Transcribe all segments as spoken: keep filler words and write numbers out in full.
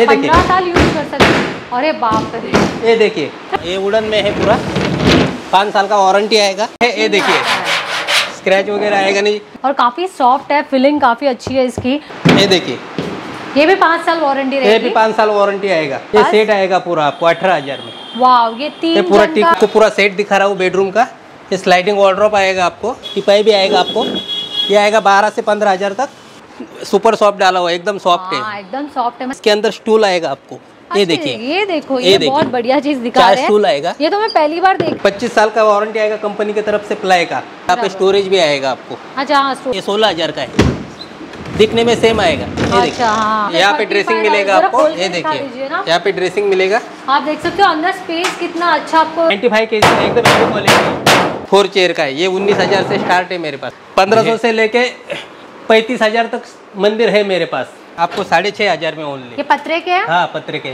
ये देखिए पंद्रह साल यूज कर सकते हैं। अरे बाप रे, ये देखिए ये वुडन में है पूरा, पाँच साल का वारंटी आएगा। ये देखिए स्क्रैच वगैरह आएगा नहीं और काफी सॉफ्ट है, फिलिंग काफी अच्छी है इसकी। ये देखिए ये भी पाँच साल वारंटी ये रहेगी। भी पाँच साल वारंटी आएगा। ये सेट आएगा पूरा आपको अठारह हजार में। वाव, ये तीन ये पूरा जन टिक का को पूरा सेट दिखा रहा हूँ बेडरूम का। ये स्लाइडिंग वॉर्डरोब आएगा आपको, टिपाई भी आएगा आपको। ये आएगा बारह से पंद्रह हजार तक। सुपर सॉफ्ट डाला हुआ एकदम सॉफ्ट हाँ, है। एकदम सॉफ्ट है। इसके अंदर स्टूल आएगा आपको। ये अच्छा, देखिए ये देखो ये ये देखिए। बहुत बढ़िया चीज दिखा चार रहे स्टूल हैं। आएगा। ये तो मैं पहली बार देख। पच्चीस साल का वारंटी आएगा कंपनी की तरफ से प्लाई का। यहाँ पे स्टोरेज भी आएगा आपको। अच्छा हाँ, स्टोर- ये सोलह हजार का है, दिखने में सेम आएगा। ये देखिए अच्छा हाँ, यहाँ पे ड्रेसिंग मिलेगा जरा आपको। खोल के ये दिखा देखिए दीजिए ना। यहाँ पे ड्रेसिंग मिलेगा। आप देख सकते हो अंदर स्पेस कितना अच्छा आपको। पच्चीस के जी एकदम हेवी क्वालिटी फोर चेयर का है। ये उन्नीस हजार से स्टार्ट है मेरे पास। पंद्रह सौ से लेके पैंतीस हजार तक मंदिर है मेरे पास। आपको साढ़े छह हजार में ओनली। ये पत्रे के हैं। हाँ पत्रे के।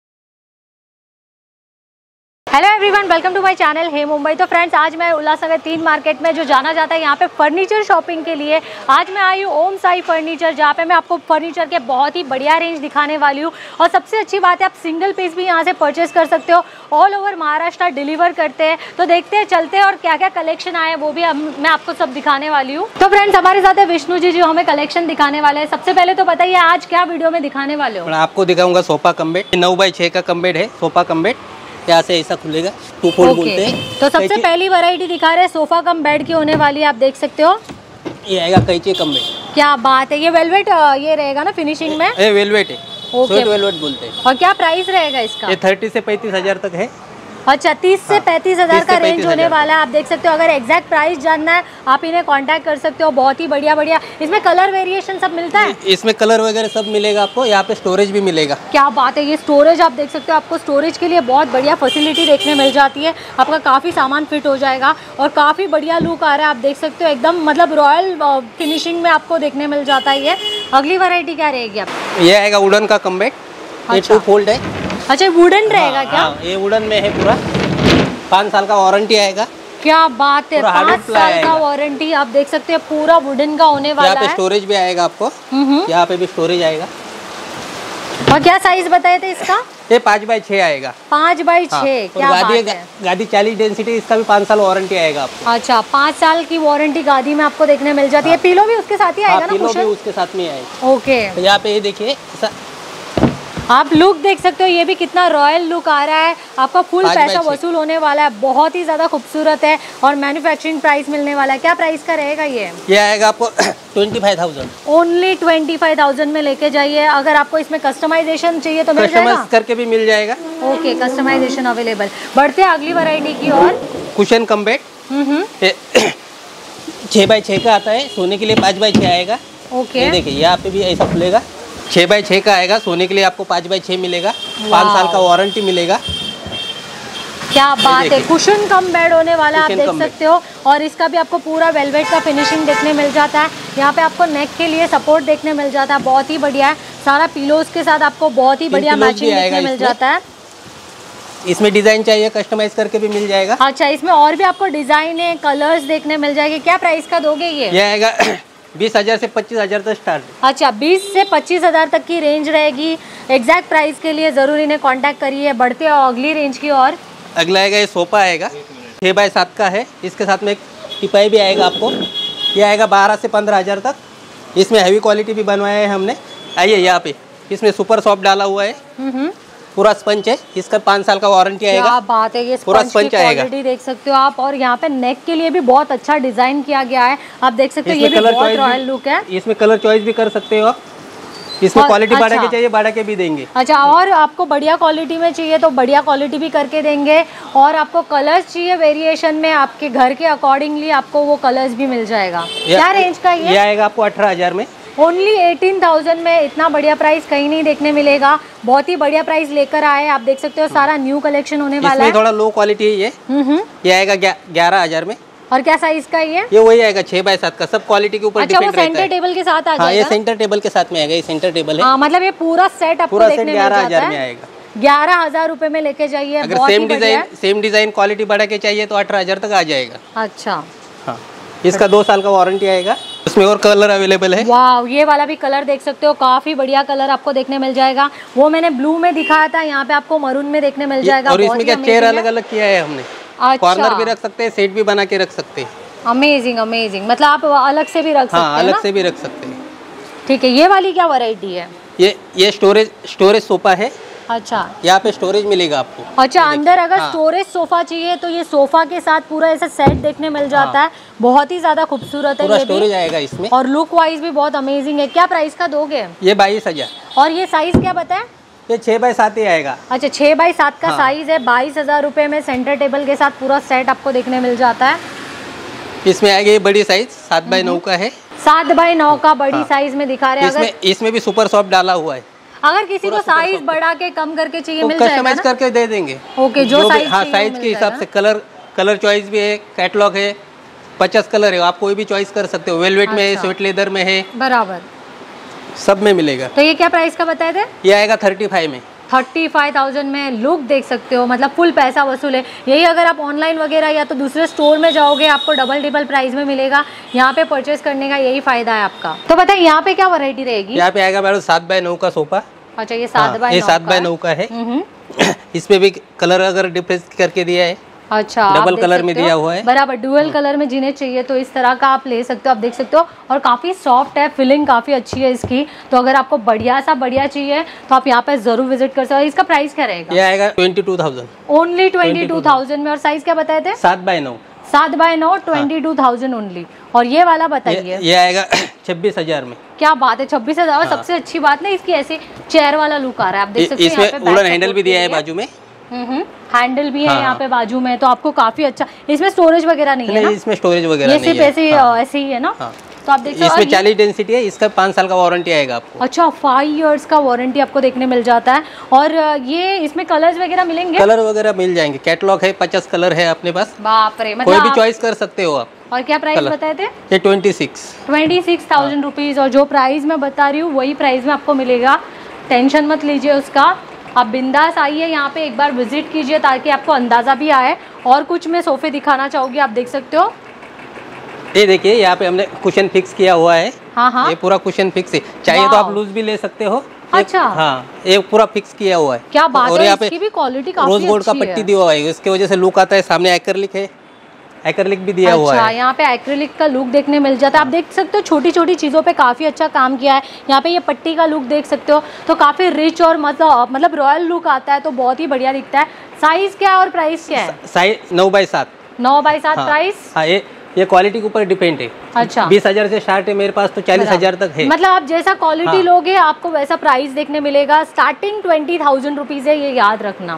Hello everyone, welcome to my channel hey Mumbai. तो फ्रेंड्स, आज मैं उल्लासनगर तीन मार्केट में जो जाना जाता है यहाँ पे फर्नीचर शॉपिंग के लिए, आज मैं आई हूँ ओम साई फर्नीचर, जहाँ पे मैं आपको फर्नीचर के बहुत ही बढ़िया रेंज दिखाने वाली हूँ। और सबसे अच्छी बात है, आप सिंगल पीस भी यहाँ से परचेस कर सकते हो। ऑल ओवर महाराष्ट्र डिलीवर करते हैं। तो देखते हैं, चलते हैं और क्या क्या कलेक्शन आए वो भी हम, मैं आपको सब दिखाने वाली हूँ। तो फ्रेंड्स, हमारे साथ है विष्णु जी जो हमें कलेक्शन दिखाने वाले हैं। सबसे पहले तो बताइए आज क्या वीडियो में दिखाने वाले हो। मैं आपको दिखाऊंगा सोफा कम बेड। नौ बाई छः का कम बेड है सोफा कम बेड। यहाँ से ऐसा खुलेगा, टू फोल्ड बोलते हैं। तो सबसे पहली वैरायटी दिखा रहे हैं सोफा कम बेड की होने वाली है। आप देख सकते हो ये आएगा कैची कम बेड। क्या बात है। ये वेलवेट ये रहेगा ना फिनिशिंग में। ये वेलवेट है, ओके। स्वीट वेलवेट बोलते हैं। और क्या प्राइस रहेगा इसका। ये तीस से पैंतीस हजार तक है। अच्छा, तीस से पैंतीस हजार तीस का से रेंज पैंतीस होने हजार वाला है। आप देख सकते हो, अगर एग्जैक्ट प्राइस जानना है आप इन्हें कांटेक्ट कर सकते हो। बहुत ही बढ़िया बढ़िया इसमें कलर वेरिएशन सब मिलता है। इसमें कलर वगैरह सब मिलेगा आपको। यहाँ पे स्टोरेज भी मिलेगा। क्या बात है। ये स्टोरेज आप देख सकते हो, आपको स्टोरेज के लिए बहुत बढ़िया फैसिलिटी देखने मिल जाती है। आपका काफ़ी सामान फिट हो जाएगा और काफ़ी बढ़िया लुक आ रहा है। आप देख सकते हो एकदम मतलब रॉयल फिनिशिंग में आपको देखने मिल जाता है। ये अगली वैरायटी क्या रहेगी आप। ये आएगा वुडन का कम बेड। ये अच्छा। टू फोल्ड है। अच्छा, वुडन रहेगा हाँ, क्या। हाँ, ये वुडन में है पूरा, पाँच साल का वारंटी आएगा। क्या बात है, पूरा पाँच hardwood साल ply का आएगा। वारंटी। आप देख सकते हैं पूरा वुडन का होने वाला यहाँ पे है। स्टोरेज भी आएगा आपको। हम्म। यहाँ पे भी स्टोरेज आएगा। और क्या साइज बताए थे इसका। ये पाँच बाई छः आएगा। पाँच बाई हाँ, छः। और क्या गादी बात है। गादी चालीस डेंसिटी, इसका भी पाँच साल वारंटी आएगा आपको। अच्छा, पाँच साल की वारंटी गादी में आपको देखने मिल जाती है। पिलो भी उसके साथ ही आएगा हाँ, ना पिलो भी कुशन। उसके साथ में आएगा। ओके, तो यहाँ पे ये देखिए ऐसा आप लुक देख सकते हो, ये भी कितना रॉयल लुक आ रहा है। आपका फुल पाँच बाई पैसा छः। वसूल होने वाला है। बहुत ही ज्यादा खूबसूरत है और मैन्युफैक्चरिंग प्राइस मिलने वाला है। क्या प्राइस का रहेगा ये। ये आएगा आपको twenty five thousand. Only twenty five thousand में लेके जाइए। अगर आपको इसमें कस्टमाइजेशन चाहिए तो मिल जाएगा। कस्टमाइज करके भी मिल जाएगा। Okay, customisation available. बढ़ते हैं अगली वैरायटी की ओर। Cushion cum bed. हम्म। छः बाई छः का आता है, सोने के लिए पाँच बाई छः आएगा। ओके, ये देखिए यहाँ पे भी ऐसा खुलेगा, छः बाई छः का आएगा। सोने के लिए आपको पाँच बाई छः मिलेगा। पाँच साल का वारंटी मिलेगा। क्या बात है। देखिए। कुशन कम बेड होने वाला है, आप कुशन देख कम बेड। सकते हो। और इसका भी आपको पूरा वेलवेट का फिनिशिंग देखने मिल जाता है। यहाँ पे आपको नेक के लिए सपोर्ट देखने मिल जाता है। बहुत ही बढ़िया है। सारा पिलोज के साथ आपको बहुत ही बढ़िया पिलोज भी मैचिंग आएगा देखने मिल इसमें। जाता है। इसमें डिजाइन चाहिए कस्टमाइज करके भी मिल जाएगा। अच्छा, इसमें और भी आपको डिजाइन है, कलर्स देखने मिल जाएंगे। क्या प्राइस का दोगे ये। ये आएगा बीस हजार से पच्चीस हजार तक स्टार्ट। अच्छा, बीस से पच्चीस हजार तक की रेंज रहेगी। एग्जैक्ट प्राइस के लिए जरूर इन्हें कांटेक्ट करिए। बढ़ते हैं अगली रेंज की ओर। अगला आएगा ये सोफा आएगा, छः बाई सात का है। इसके साथ में एक टिपाई भी आएगा आपको। ये आएगा बारह से पंद्रह हजार तक। इसमें हैवी क्वालिटी भी बनवाया है हमने। आइए यहाँ पे, इसमें सुपर सॉफ्ट डाला हुआ है। हम्म। पूरा स्पंज है। इसका पाँच साल का वारंटी आएगा। क्या बात है। ये पूरा स्पंज की स्पंज आएगा। क्वालिटी देख सकते हो आप। और यहाँ पे नेक के लिए भी बहुत अच्छा डिजाइन किया गया है। आप देख सकते हो, ये इसमें भी कलर बहुत चॉइस रॉयल भी- लुक है। इसमें कलर चॉइस भी कर सकते हो आप। इसमें और- क्वालिटी बढ़ा अच्छा। के चाहिए, बढ़ा के भी देंगे। अच्छा, और आपको बढ़िया क्वालिटी में चाहिए तो बढ़िया क्वालिटी भी करके देंगे। और आपको कलर्स चाहिए वेरिएशन में, आपके घर के अकॉर्डिंगली आपको वो कलर्स भी मिल जाएगा। क्या रेंज का ये। ये आएगा आपको अठारह हजार में। ओनली एटीन थाउजेंड में। इतना बढ़िया प्राइस कहीं नहीं देखने मिलेगा। बहुत ही बढ़िया प्राइस लेकर आए। आप देख सकते हो सारा न्यू कलेक्शन होने वाला इसमें है। थोड़ा लो क्वालिटी है ये। हम्म। ये आएगा ग्यारह हजार में। और क्या साइज का ये। ये वही आएगा छः बाई सात का। सब क्वालिटी के ऊपर अच्छा, वो डिपेंड रहता सेंटर है। टेबल के साथ आ हाँ, ये जाएगा। सेंटर टेबल के साथ में आएगा। ये सेंटर टेबल है। हाँ, मतलब ये पूरा सेट आपको पूरा देखने सेट मिल ग्यारह जाता हजार में है। आएगा। ग्यारह हजार रुपए में लेके जाइए। अगर बहुत ही सेम बढ़िया डिजाइन है। सेम डिजाइन क्वालिटी बढ़ा के चाहिए तो अठारह हजार तक आ जाएगा। अच्छा, हाँ, इसका दो साल का वारंटी आएगा। इसमें और कलर अवेलेबल है। वाह, ये वाला भी कलर देख सकते हो, काफी बढ़िया कलर आपको देखने मिल जाएगा। वो मैंने ब्लू में दिखाया था, यहाँ पे आपको मरून में देखने मिल जाएगा। और इसमें क्या चेयर अलग अलग किया है हमने। अच्छा। कॉर्नर भी रख सकते हैं, सेट भी बना के रख सकते हैं। अमेजिंग अमेजिंग, मतलब आप अलग से भी रख सकते हैं। हाँ, अलग से भी रख सकते हैं। ठीक है, ये वाली क्या वैरायटी है? ये ये स्टोरेज स्टोरेज सोफा है। अच्छा, यहाँ पे स्टोरेज मिलेगा आपको। अच्छा, अंदर अगर हाँ। स्टोरेज सोफा चाहिए तो ये सोफा के साथ पूरा ऐसा सेट देखने मिल जाता हाँ। है। बहुत ही ज्यादा खूबसूरत है, पूरा ये स्टोरेज भी आएगा इसमें, और लुक वाइज भी बहुत अमेजिंग है। क्या प्राइस का दोगे? ये बाईस हजार। और ये साइज क्या बताएं? ये छह बाई सात ही आएगा। अच्छा, छह बाई सात का हाँ। साइज है। बाईस हजार रुपए में सेंटर टेबल के साथ पूरा सेट आपको देखने मिल जाता है। इसमें आएगा ये बड़ी साइज, सात बाई नौ का है। सात बाई नौ का बड़ी हाँ। साइज में दिखा रहे हैं। इसमें अगर इसमें भी सुपर सॉफ्ट डाला हुआ है। अगर किसी को साइज बढ़ा के कम करके चाहिए मिल जाएगा कस्टमाइज ना? करके दे देंगे। ओके, जो भी- साइज हाँ, चाहिए साइज मिल के हिसाब जाएगा से कलर कलर चॉइस भी है, कैटलॉग है, पचास कलर है, आप कोई भी चॉइस कर सकते हो। वेलवेट में है, अच्छा। स्वेट लेदर में है, बराबर। सब में मिलेगा। तो ये क्या प्राइस का बताए थे? ये आएगा थर्टी फाइव में। थर्टी फाइव थाउजेंड में। लुक देख सकते हो, मतलब फुल पैसा वसूल है। यही अगर आप ऑनलाइन वगैरह या तो दूसरे स्टोर में जाओगे आपको डबल ट्रिपल प्राइस में मिलेगा। यहाँ पे परचेस करने का यही फायदा है आपका। तो बताइए यहाँ पे क्या वैरायटी रहेगी? यहाँ पे आएगा मैडम सात बाय नौ का सोफा। अच्छा, ये सात बाय ये सात बाय नौ का है। इसमें भी कलर अगर डिफरेंस करके दिया है। अच्छा, डबल कलर में दिया हुआ है। बराबर, डुअल कलर में जिन्हें चाहिए तो इस तरह का आप ले सकते हो। आप देख सकते हो, और काफी सॉफ्ट है, फिलिंग काफी अच्छी है इसकी। तो अगर आपको बढ़िया सा बढ़िया चाहिए तो आप यहाँ पे जरूर विजिट कर सकते हो। इसका प्राइस क्या रहेगा? ये आएगा twenty two thousand. Only twenty two thousand में। और साइज क्या बताए थे? सात बाय नौ। सात बाय नौ, ट्वेंटी टू थाउजेंड ओनली। और ये वाला बताइए। ये आएगा छब्बीस हजार में। क्या बात है, छब्बीस हजार। और सबसे अच्छी बात ना इसकी ऐसी चेयर वाला लुक आ रहा है। आप देख सकते हो, इसमें वुडन हैंडल भी दिया है बाजू में। हैंडल भी है हाँ। यहाँ पे बाजू में, तो आपको काफी अच्छा। इसमें स्टोरेज वगैरह नहीं है ना? इसमें स्टोरेज वगैरह ये नहीं है। सिर्फ ऐसे हाँ। ऐसे ही है ना? हाँ। तो आप देख सकते हो इसमें चालीस डेंसिटी है, इसका पाँच साल का वारंटी आएगा आपको। अच्छा, फाइव इयर्स का वारंटी आपको देखने मिल जाता है। और ये इसमें कलर्स वगैरह मिलेंगे? कलर वगैरह मिल जाएंगे, कैटलॉग है, पचास कलर है अपने पास। बाप रे, मतलब कोई भी आप- चॉइस कर सकते हो आप। और क्या प्राइस बताए थे? ये twenty six twenty six thousand rupees. और जो प्राइस मैं बता रही हूँ वही प्राइस में आपको मिलेगा। टेंशन मत लीजिए उसका, आप बिंदास आइए यहाँ पे, एक बार विजिट कीजिए ताकि आपको अंदाजा भी आए। और कुछ मैं सोफे दिखाना चाहूँगी, आप देख सकते हो। ये देखिए, यहाँ पे हमने कुशन फिक्स किया हुआ है। हाँ हाँ, ये पूरा कुशन फिक्स है, चाहिए तो आप लूज भी ले सकते हो। अच्छा। हाँ, ये पूरा फिक्स किया हुआ है। क्या बात और है, यहाँ पे इसकी भी क्वालिटी काफी रोज गोल्ड का अच्छी पट्टी है। दिया हुआ है, इसके वजह से लुक आता है। सामने एक्रिलिक है, एक्रिलिक भी दिया हुआ अच्छा, है। यहाँ पे एक्रिलिक का लुक देखने मिल जाता है। आप देख सकते हो छोटी छोटी चीज़ों पे काफ़ी अच्छा काम किया है। यहाँ पे ये पट्टी का लुक देख सकते हो, तो काफ़ी रिच और मतलब मतलब रॉयल लुक आता है, तो बहुत ही बढ़िया दिखता है। साइज क्या है और प्राइस क्या है? साइज नौ बाई सात। नौ बाई सात हाँ, प्राइस। हाँ, ये ये क्वालिटी के ऊपर डिपेंड है। अच्छा, बीस हजार से स्टार्ट है मेरे पास, तो चालीस हजार तक है। मतलब आप जैसा क्वालिटी हाँ। लोगे आपको वैसा प्राइस देखने मिलेगा। स्टार्टिंग ट्वेंटी थाउजेंड रुपीज है, ये याद रखना।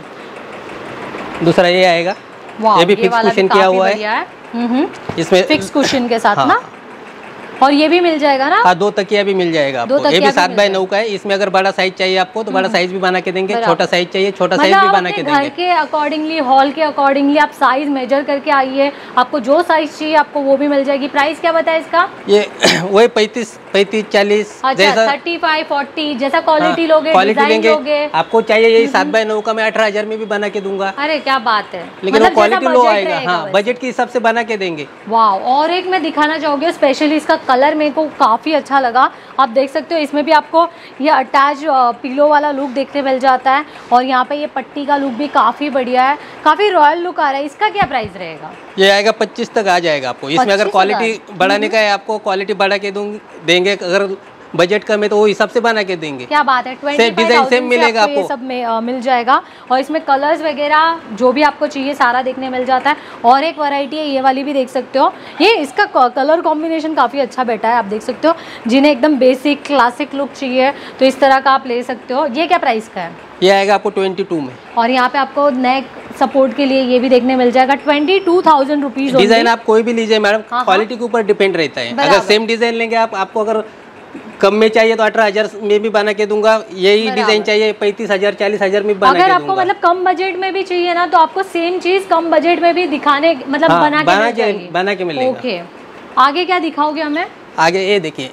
दूसरा ये आएगा, वाह, ये भी फिक्स वाला कुशन काफी किया हुआ है। बढ़िया है। हम्म, इसमें फिक्स कुशन के साथ हाँ। ना। और ये भी मिल जाएगा ना? हाँ, दो तकिया भी मिल जाएगा दो आपको। ये तकिया भी भी सात मिल बाय जाएगा। नौ का है। इसमें अगर बड़ा साइज चाहिए आपको तो बड़ा साइज भी बना के देंगे, बराबर। छोटा साइज चाहिए छोटा साइज मतलब भी आप बना के अपने घर देंगे। के अकॉर्डिंगली, हॉल के अकॉर्डिंगली आप साइज मेजर करके आइए, आपको जो साइज चाहिए आपको वो भी मिल जाएगी। प्राइस क्या बताया इसका? ये वही पैंतीस पैंतीस चालीस अच्छा, जैसा थर्टी फाइव फोर्टी जैसा क्वालिटी लोगे, क्वालिटी डिजाइन लेंगे। लोगे। आपको चाहिए यही सात बाय नौ का, मैं अठारह हजार में भी बना के दूंगा। अरे क्या बात है, लेकिन मतलब वो क्वालिटी जैसा लो budget आएगा। रहेगा हाँ, वैसे। बजट के हिसाब से बना के देंगे। वाह, और एक मैं दिखाना चाहूँगी, स्पेशली इसका कलर मेरे को काफ़ी अच्छा लगा। आप देख सकते हो इसमें भी आपको ये अटैच पिलो वाला लुक देखने मिल जाता है। और यहाँ पे ये पट्टी का लुक भी काफ़ी बढ़िया है, काफ़ी रॉयल लुक आ रहा है। इसका क्या प्राइस रहेगा? ये आएगा पच्चीस तक आ जाएगा आपको। इसमें अगर पच्चीस क्वालिटी बढ़ाने का है आपको, क्वालिटी बढ़ा के दूंग देंगे। अगर बजट कम है तो वो हिसाब से बना के देंगे। क्या बात है, ट्वेंटी डिजाइन सेम मिलेगा आपको ये आपको। सब में आ, मिल जाएगा। और इसमें कलर्स वगैरह जो भी आपको चाहिए सारा देखने मिल जाता है। और एक वैरायटी है, ये वाली भी देख सकते हो। ये इसका कलर कॉम्बिनेशन काफ़ी अच्छा बैठा है। आप देख सकते हो, जिन्हें एकदम बेसिक क्लासिक लुक चाहिए तो इस तरह का आप ले सकते हो। ये क्या प्राइस का है? ये आएगा आपको ट्वेंटी टू में। और यहाँ पे आपको नेक सपोर्ट के लिए ये भी देखने मिल जाएगा। Twenty two thousand rupees. Design आप कोई भी लीजिए मैडम, हाँ। क्वालिटी के ऊपर डिपेंड रहता है। बराबर। अगर सेम डिजाइन लेंगे आप, आपको अगर कम में चाहिए तो अठारह हजार में भी बना के दूंगा। यही डिजाइन चाहिए पैंतीस हजार चालीस हजार में बना अगर के आपको दूंगा। मतलब कम बजट में भी चाहिए ना, तो आपको सेम चीज कम बजट में भी दिखाने मतलब हाँ, बना के बना मिल के जाएगी। बना के मिलेगा। ओके, आगे क्या दिखाओगे हमें? आगे ये देखिए,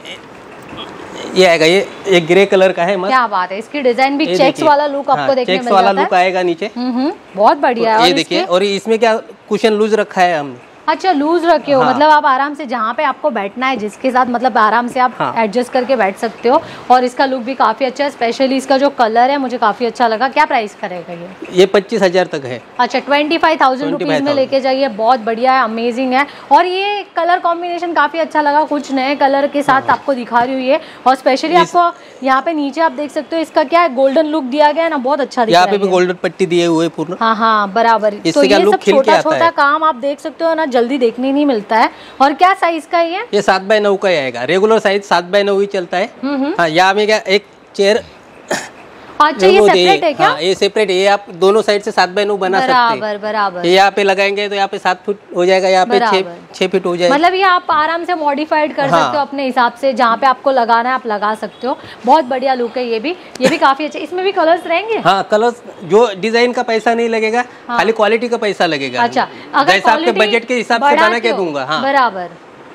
ये आएगा, ये ये ग्रे कलर का है मस्त। क्या बात है, इसकी डिजाइन भी ये चेक्स देखिए। वाला लुक आपको हाँ, देखने चेक्स मिल वाला जाता लुक है। आएगा नीचे। हम्म, बहुत बढ़िया है। ये और देखिए, इसके- और इसमें क्या कुशन लूज रखा है हमने। अच्छा लूज रखे हो। हाँ। मतलब आप आराम से जहाँ पे आपको बैठना है जिसके साथ मतलब आराम से आप हाँ। एडजस्ट करके बैठ सकते हो। और इसका लुक भी काफी अच्छा है, स्पेशली इसका जो कलर है मुझे काफी अच्छा लगा। क्या प्राइस करेगा ये? ये पच्चीस हजार तक है। अच्छा ट्वेंटी फाइव थाउजेंड रुपीज में लेके जाइए, बहुत बढ़िया है, अमेजिंग है। और ये कलर कॉम्बिनेशन काफी अच्छा लगा, कुछ नए कलर के साथ हाँ। आपको दिखा रही हुई है। और स्पेशली आपको यहाँ पे नीचे आप देख सकते हो इसका क्या है, गोल्डन लुक दिया गया है ना, बहुत अच्छा दिख रहा यहाँ है। पे भी गोल्डन पट्टी दिए हुए पूर्ण। हाँ हाँ बराबर। इससे तो क्या ये लुक सब खिल के छोटा आता छोटा है। काम आप देख सकते हो ना, जल्दी देखने नहीं मिलता है। और क्या साइज का ये? ये सात बाय नौ का ही आएगा, रेगुलर साइज सात बाय नौ ही चलता है। हाँ, यहाँ में क्या एक चेयर। अच्छा ये सेपरेट है क्या? हाँ, ये सेपरेट है। ये आप दोनों साइड से सात बाय नौ बना सकते हैं। बराबर बराबर। ये यहाँ पे लगाएंगे तो यहाँ पे सात फुट हो जाएगा, यहाँ पे छह छह फीट हो जाएगा। मतलब ये आप आराम से मॉडिफाइड कर हाँ। सकते हो अपने हिसाब से, जहाँ पे आपको लगाना है आप लगा सकते हो। बहुत बढ़िया लुक है ये भी, ये भी काफी अच्छा। इसमें भी कलर्स रहेंगे? हाँ कलर्स, जो डिजाइन का पैसा नहीं लगेगा, हाँ। खाली क्वालिटी का पैसा लगेगा। अच्छा अगर जैसा आपके बजट के हिसाब से बना के दूंगा। हाँ बराबर।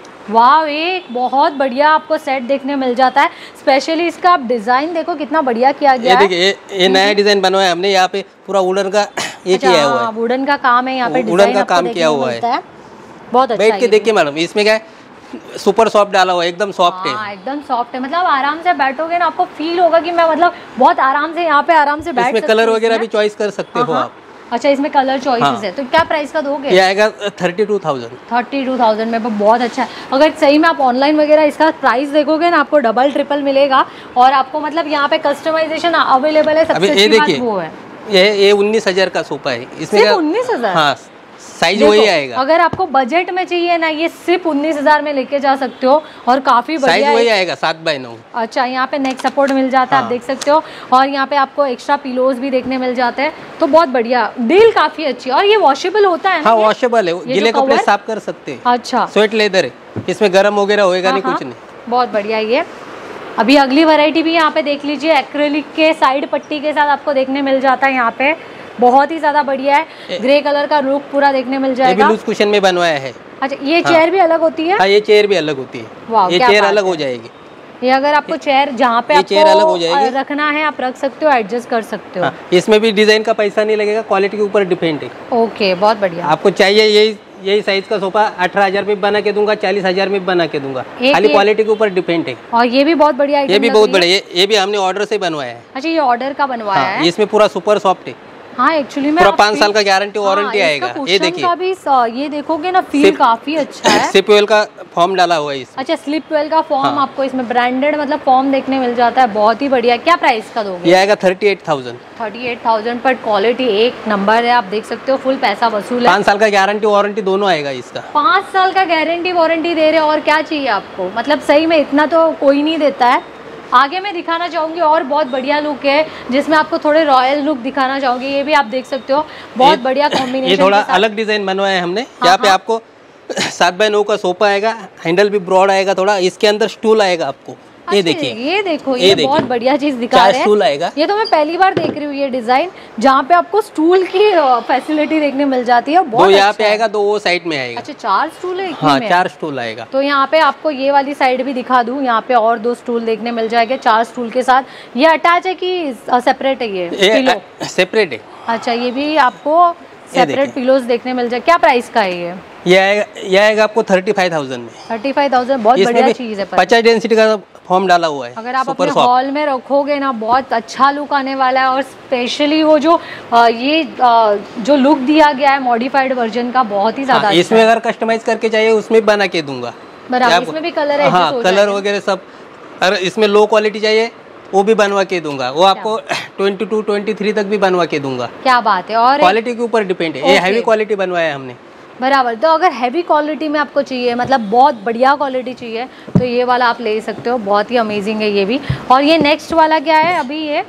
वाह एक बहुत बढ़िया आपको सेट देखने मिल जाता है। स्पेशली इसका आप डिजाइन देखो कितना बढ़िया किया गया ये है। देखिए, ये, ये नया डिजाइन बनवाया हमने। यहाँ पे पूरा वुडन का ये किया हुआ है, वुडन का काम है यहाँ पे, वुडन का काम किया हुआ है। बहुत अच्छा। बैठ के देखिए मैडम, इसमें क्या है, सुपर सॉफ्ट डाला हुआ है, एकदम सॉफ्ट है। एकदम सॉफ्ट है, मतलब आराम से बैठोगे ना, आपको फील होगा कि मैं मतलब बहुत आराम से यहाँ पे आराम से बैठ इसमें सकती हूँ। कलर वगैरह भी चॉइस कर सकते हो आप। अच्छा इसमें कलर चॉइसेस हाँ। है। तो क्या प्राइस का दोगे? ये आएगा thirty two thousand. Thirty two thousand में बहुत अच्छा है। अगर सही में आप ऑनलाइन वगैरह इसका प्राइस देखोगे ना, आपको डबल ट्रिपल मिलेगा। और आपको मतलब यहाँ पे कस्टमाइजेशन अवेलेबल है। सबसे अच्छी बात वो है। ये ये उन्नीस हजार का सोफा है। इसमें उन्नीस हजार हाँ साइज वही आएगा। अगर आपको बजट में चाहिए ना, ये सिर्फ उन्नीस हजार में लेके जा सकते हो। और काफी बढ़िया साइज वही आएगा, सात बाय नौ। अच्छा यहाँ पे नेक सपोर्ट मिल जाता है। हाँ। आप देख सकते हो। और यहाँ पे आपको एक्स्ट्रा पिलोज भी देखने मिल जाते हैं। तो बहुत बढ़िया डील, काफी अच्छी। और ये वॉशेबल होता है ना? हाँ वॉशेबल है, गीले कपड़े साफ कर सकते हैं। अच्छा स्वेट लेदर है, इसमें गर्म वगैरह होएगा नहीं, कुछ नहीं। बहुत बढ़िया। ये अभी अगली वैरायटी भी यहाँ पे देख लीजिए, एक्रेलिक के साइड पट्टी के साथ आपको देखने मिल जाता है। यहाँ पे बहुत ही ज्यादा बढ़िया है, ग्रे कलर का लुक पूरा देखने मिल जाएगा। ये भी लूज कुशन में बनवाया है। अच्छा ये चेयर हाँ। भी अलग होती है? हाँ ये चेयर भी अलग होती है। ये चेयर अलग हो जाएगी। ये अगर आपको चेयर जहाँ पे आपको चेयर अलग हो जाएगी, रखना है आप रख सकते हो, एडजस्ट कर सकते हो। हाँ, इसमें भी डिजाइन का पैसा नहीं लगेगा, क्वालिटी के ऊपर डिपेंड है। ओके बहुत बढ़िया। आपको चाहिए यही यही साइज का सोफा अठारह हजार में बना के दूंगा, चालीस हजार में बना के दूंगा, खाली क्वालिटी के ऊपर डिपेंड है। और ये भी बहुत बढ़िया, ये भी बहुत बढ़िया। ये भी हमने ऑर्डर से बनवाया है। अच्छा ये ऑर्डर का बनवाया हाँ, है। इसमें पूरा सुपर सॉफ्ट है। हाँ एक्चुअली में पूरा पाँच साल का गारंटी वारंटी आएगा। ये देखिए का भी ये देखोगे ना, फील काफी अच्छा है। स्लिप वेल का फॉर्म डाला हुआ है इसमें। अच्छा स्लिप वेल का फॉर्म हाँ। आपको इसमें ब्रांडेड मतलब फॉर्म देखने मिल जाता है। बहुत ही बढ़िया। क्या प्राइस का दोगे? ये आएगा thirty eight thousand. Thirty eight thousand पर क्वालिटी एक नंबर है। आप देख सकते हो, फुल पैसा वसूल है। पाँच साल का गारंटी वारंटी दोनों आएगा इसका। पाँच साल का गारंटी वारंटी दे रहे हो, और क्या चाहिए आपको? मतलब सही में इतना तो कोई नहीं देता है। आगे मैं दिखाना चाहूंगी और बहुत बढ़िया लुक है, जिसमें आपको थोड़े रॉयल लुक दिखाना चाहूंगी। ये भी आप देख सकते हो, बहुत बढ़िया कॉम्बिनेशन। ये थोड़ा अलग डिजाइन बनवाया है हमने। हाँ, यहाँ पे हाँ। आपको सात बाय नौ का सोफा आएगा, हैंडल भी ब्रॉड आएगा थोड़ा, इसके अंदर स्टूल आएगा आपको। ये देखिए, ये देखो, ये, ये बहुत बढ़िया चीज दिखा रहे हैं। स्टूल आएगा। ये तो मैं पहली बार देख रही हूँ ये डिजाइन, जहाँ पे आपको स्टूल की फैसिलिटी देखने मिल जाती है। बहुत दो यहाँ पे आएगा, दो वो साइड में आएगा। अच्छा चार स्टूल है? हाँ चार स्टूल आएगा। तो यहाँ पे आपको ये वाली साइड भी दिखा दूँ, यहाँ पे और दो स्टूल देखने मिल जाएंगे चार स्टूल के साथ। ये अटैच है कि सेपरेट है? ये सेपरेट है। अच्छा ये भी आपको सेपरेट पिलोज देखने मिल जाए। क्या प्राइस का है ये? ये आएगा ये आएगा आपको थर्टी फाइव थाउजेंड में। थर्टी फाइव थाउजेंड बहुत बढ़िया चीज है। पचास डेंसिटी का फॉर्म डाला हुआ है। अगर आप अपने हॉल में रखोगे ना, बहुत अच्छा लुक आने वाला है। और स्पेशली वो जो आ, ये आ, जो लुक दिया गया है मॉडिफाइड वर्जन का, बहुत ही ज्यादा। इसमें अगर कस्टमाइज करके चाहिए उसमें बना के दूंगा। बराबर, इसमें भी कलर है। हाँ कलर वगैरह सब। अगर इसमें लो क्वालिटी चाहिए वो भी बनवा के दूंगा। वो आपको ट्वेंटी टू ट्वेंटी थ्री तक भी बनवा के दूंगा। क्या बात है। और क्वालिटी के ऊपर डिपेंड है। ये हैवी क्वालिटी बनवाया है हमने। बराबर। तो अगर हैवी क्वालिटी में आपको चाहिए, मतलब बहुत बढ़िया क्वालिटी चाहिए, तो ये वाला आप ले सकते हो। बहुत ही अमेजिंग है ये भी। और ये नेक्स्ट वाला क्या है अभी? ये